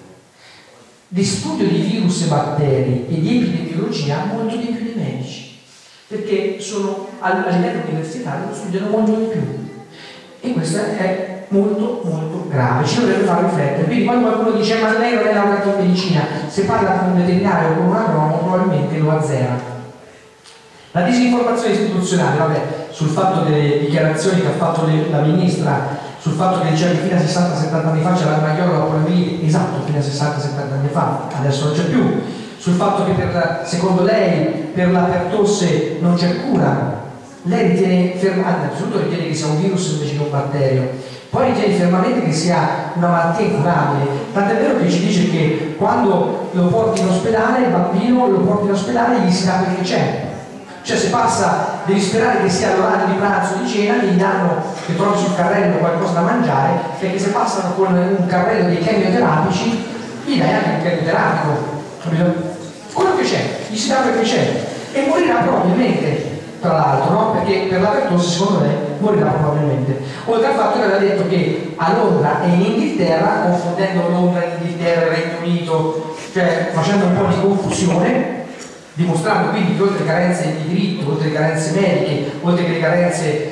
di studio di virus e batteri e di epidemiologia molto di più dei medici, perché sono a livello universitario studiano molto di più, e questo è molto molto grave, ci dovrebbe far riflettere. Quindi quando qualcuno dice: ma lei non è laureato in medicina, se parla con un veterinario o con un agronomo probabilmente lo azzera. La disinformazione istituzionale, vabbè, sul fatto delle dichiarazioni che ha fatto la ministra, sul fatto che diceva che fino a 60-70 anni fa c'era il maiolo la poliomielite, esatto, fino a 60-70 anni fa, adesso non c'è più. Sul fatto che secondo lei per la pertosse non c'è cura, lei ritiene innanzitutto ritiene che sia un virus invece che un batterio, poi ritiene fermamente che sia una malattia incurabile, tant'è vero che ci dice che quando lo porti in ospedale, il bambino lo porti in ospedale e gli si dà quel che c'è. Cioè se passa, devi sperare che sia l'orario di pranzo o di cena, che gli danno, che trovi sul carrello qualcosa da mangiare, perché se passano con un carrello dei chemioterapici, gli dai anche un chemioterapico. Quello che c'è, gli si dà quel che c'è, e morirà probabilmente, tra l'altro, no? Perché per la pertosse secondo me morirà probabilmente. Oltre al fatto che aveva detto che a Londra e in Inghilterra, confondendo Londra, Inghilterra e Regno Unito, cioè facendo un po' di confusione, dimostrando quindi che oltre alle carenze di diritto, oltre alle carenze mediche, oltre che le carenze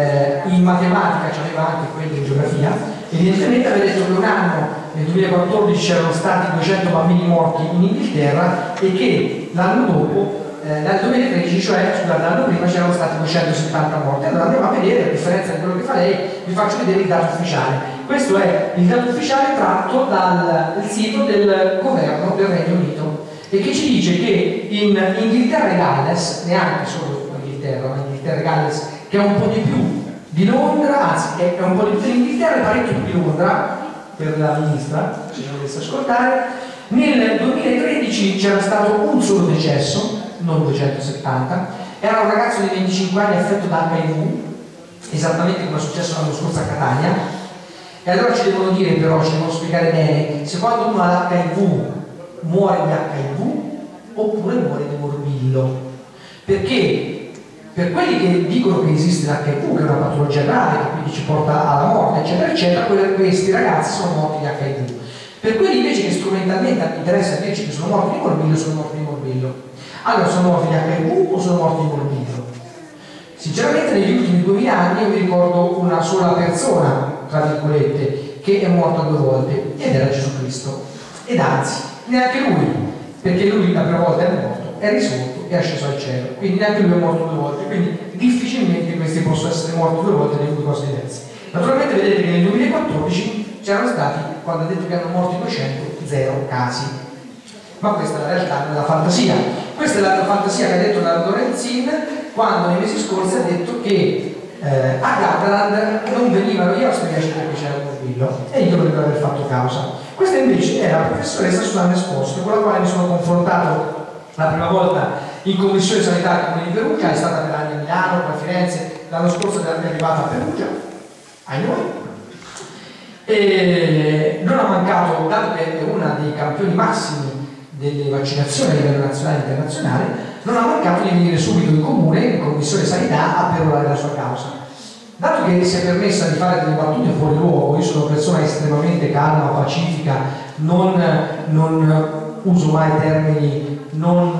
in matematica, c'aveva anche quelle in geografia. Evidentemente aveva detto che un anno, nel 2014, c'erano stati 200 bambini morti in Inghilterra, e che l'anno dopo, nel 2013, cioè l'anno prima, c'erano stati 270 morti. Allora andiamo a vedere, a differenza di quello che fa lei, vi faccio vedere il dato ufficiale. Questo è il dato ufficiale tratto dal sito del governo del Regno Unito, e che ci dice che in Inghilterra e Galles, neanche solo Inghilterra, ma Inghilterra e Galles, che è un po' di più di Londra, anzi è un po' di più dell'Inghilterra e parecchio più di Londra, per la ministra, se non volesse ascoltare, nel 2013 c'era stato un solo decesso, non 270, era un ragazzo di 25 anni affetto da HIV, esattamente come è successo l'anno scorso a Catania. E allora ci devono dire, però, ci devono spiegare bene se quando uno ha l'HIV muore di HIV oppure muore di morbillo, perché per quelli che dicono che esiste l'HIV, che è una patologia grave, che quindi ci porta alla morte, eccetera eccetera, questi ragazzi sono morti di HIV. Per quelli invece che strumentalmente interessa dirci che sono morti di morbillo, sono morti di morbillo. Allora, sono morti di HIV o sono morti di morbillo? Sinceramente negli ultimi 2000 anni io mi ricordo una sola persona, tra virgolette, che è morta 2 volte, ed era Gesù Cristo. Ed anzi, neanche lui, perché lui la prima volta è morto, è risorto e è sceso al cielo, quindi neanche lui è morto 2 volte, quindi difficilmente questi possono essere morti 2 volte nelle 2 cose diverse. Naturalmente vedete che nel 2014 c'erano stati, quando ha detto che hanno morti 200, 0 casi. ma questa è la realtà, non è la fantasia. Questa è la fantasia che ha detto la Lorenzin quando nei mesi scorsi ha detto che a Gardaland non venivano gli austriaci perché c'era un morbillo e io dovevo aver fatto causa. Questa invece era la professoressa Susanna Esposito, con la quale mi sono confrontato la prima volta in commissione sanità del Comune di Perugia, è stata per anni a Milano, poi a Firenze, l'anno scorso è arrivata a Perugia, ai noi. E non ha mancato, dato che è una dei campioni massimi delle vaccinazioni a livello nazionale e internazionale, non ha mancato di venire subito in comune, in commissione sanità, a perorare la sua causa. Dato che si è permessa di fare delle battute fuori luogo, io sono una persona estremamente calma, pacifica, non uso mai termini non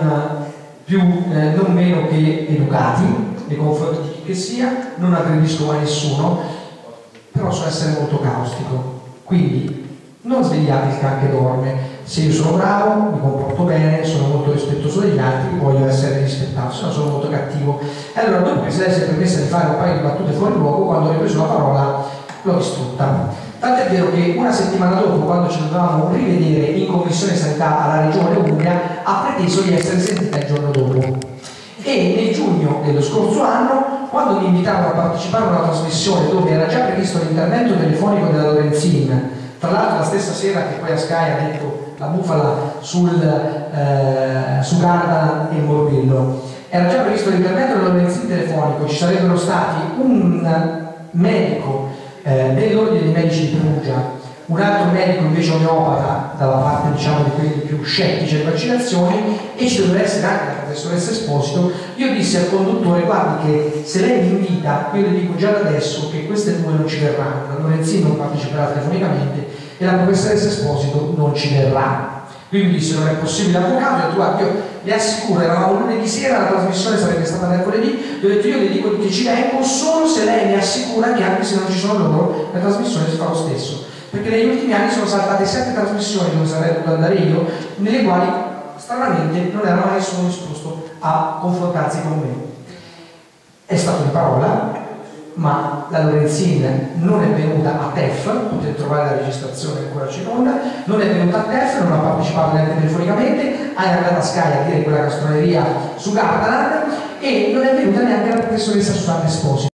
meno che educati nei confronti di chi che sia, non aggredisco mai nessuno, però so essere molto caustico. Quindi non svegliate il can che dorme. Se io sono bravo, mi comporto bene, sono molto rispettoso degli altri, voglio essere rispettato, se no sono molto cattivo. E allora dopo che si è permessa di fare un paio di battute fuori luogo, quando ho ripreso la parola l'ho distrutta. Tant'è vero che una settimana dopo, quando ci dovevamo rivedere in commissione sanità alla regione Umbria, ha preteso di essere sentita il giorno dopo. E nel giugno dello scorso anno, quando mi invitavano a partecipare a una trasmissione dove era già previsto l'intervento telefonico della Lorenzin, tra l'altro la stessa sera che poi a Sky ha detto la bufala su Gardaland e il morbillo, era già previsto l'intervento della Lorenzin telefonico, ci sarebbero stati un medico dell'ordine dei medici di Perugia, un altro medico invece omeopata dalla parte diciamo di quelli più scettici alle vaccinazioni, e ci doveva essere anche la professoressa Esposito. Io dissi al conduttore: guardi che se lei mi invita, io le dico già da adesso che queste due non ci verranno, la Lorenzin non parteciperà telefonicamente e la professoressa Esposito non ci verrà. Lui mi disse: non è possibile, avvocato. Io le assicuro, eravamo lunedì sera, la trasmissione sarebbe stata mercoledì, io ho detto: io le dico che ci vengo solo se lei mi assicura che anche se non ci sono loro la trasmissione si fa lo stesso, perché negli ultimi anni sono saltate 7 trasmissioni dove sarei dovuto andare io, nelle quali stranamente non era mai nessuno disposto a confrontarsi con me. È stato di parola, ma la Lorenzin non è venuta a TEF, potete trovare la registrazione ancora in onda, non è venuta a TEF, non ha partecipato neanche telefonicamente, è andata a Sky a dire quella castroneria su Gardaland e non è venuta neanche la professoressa Susanna Esposito.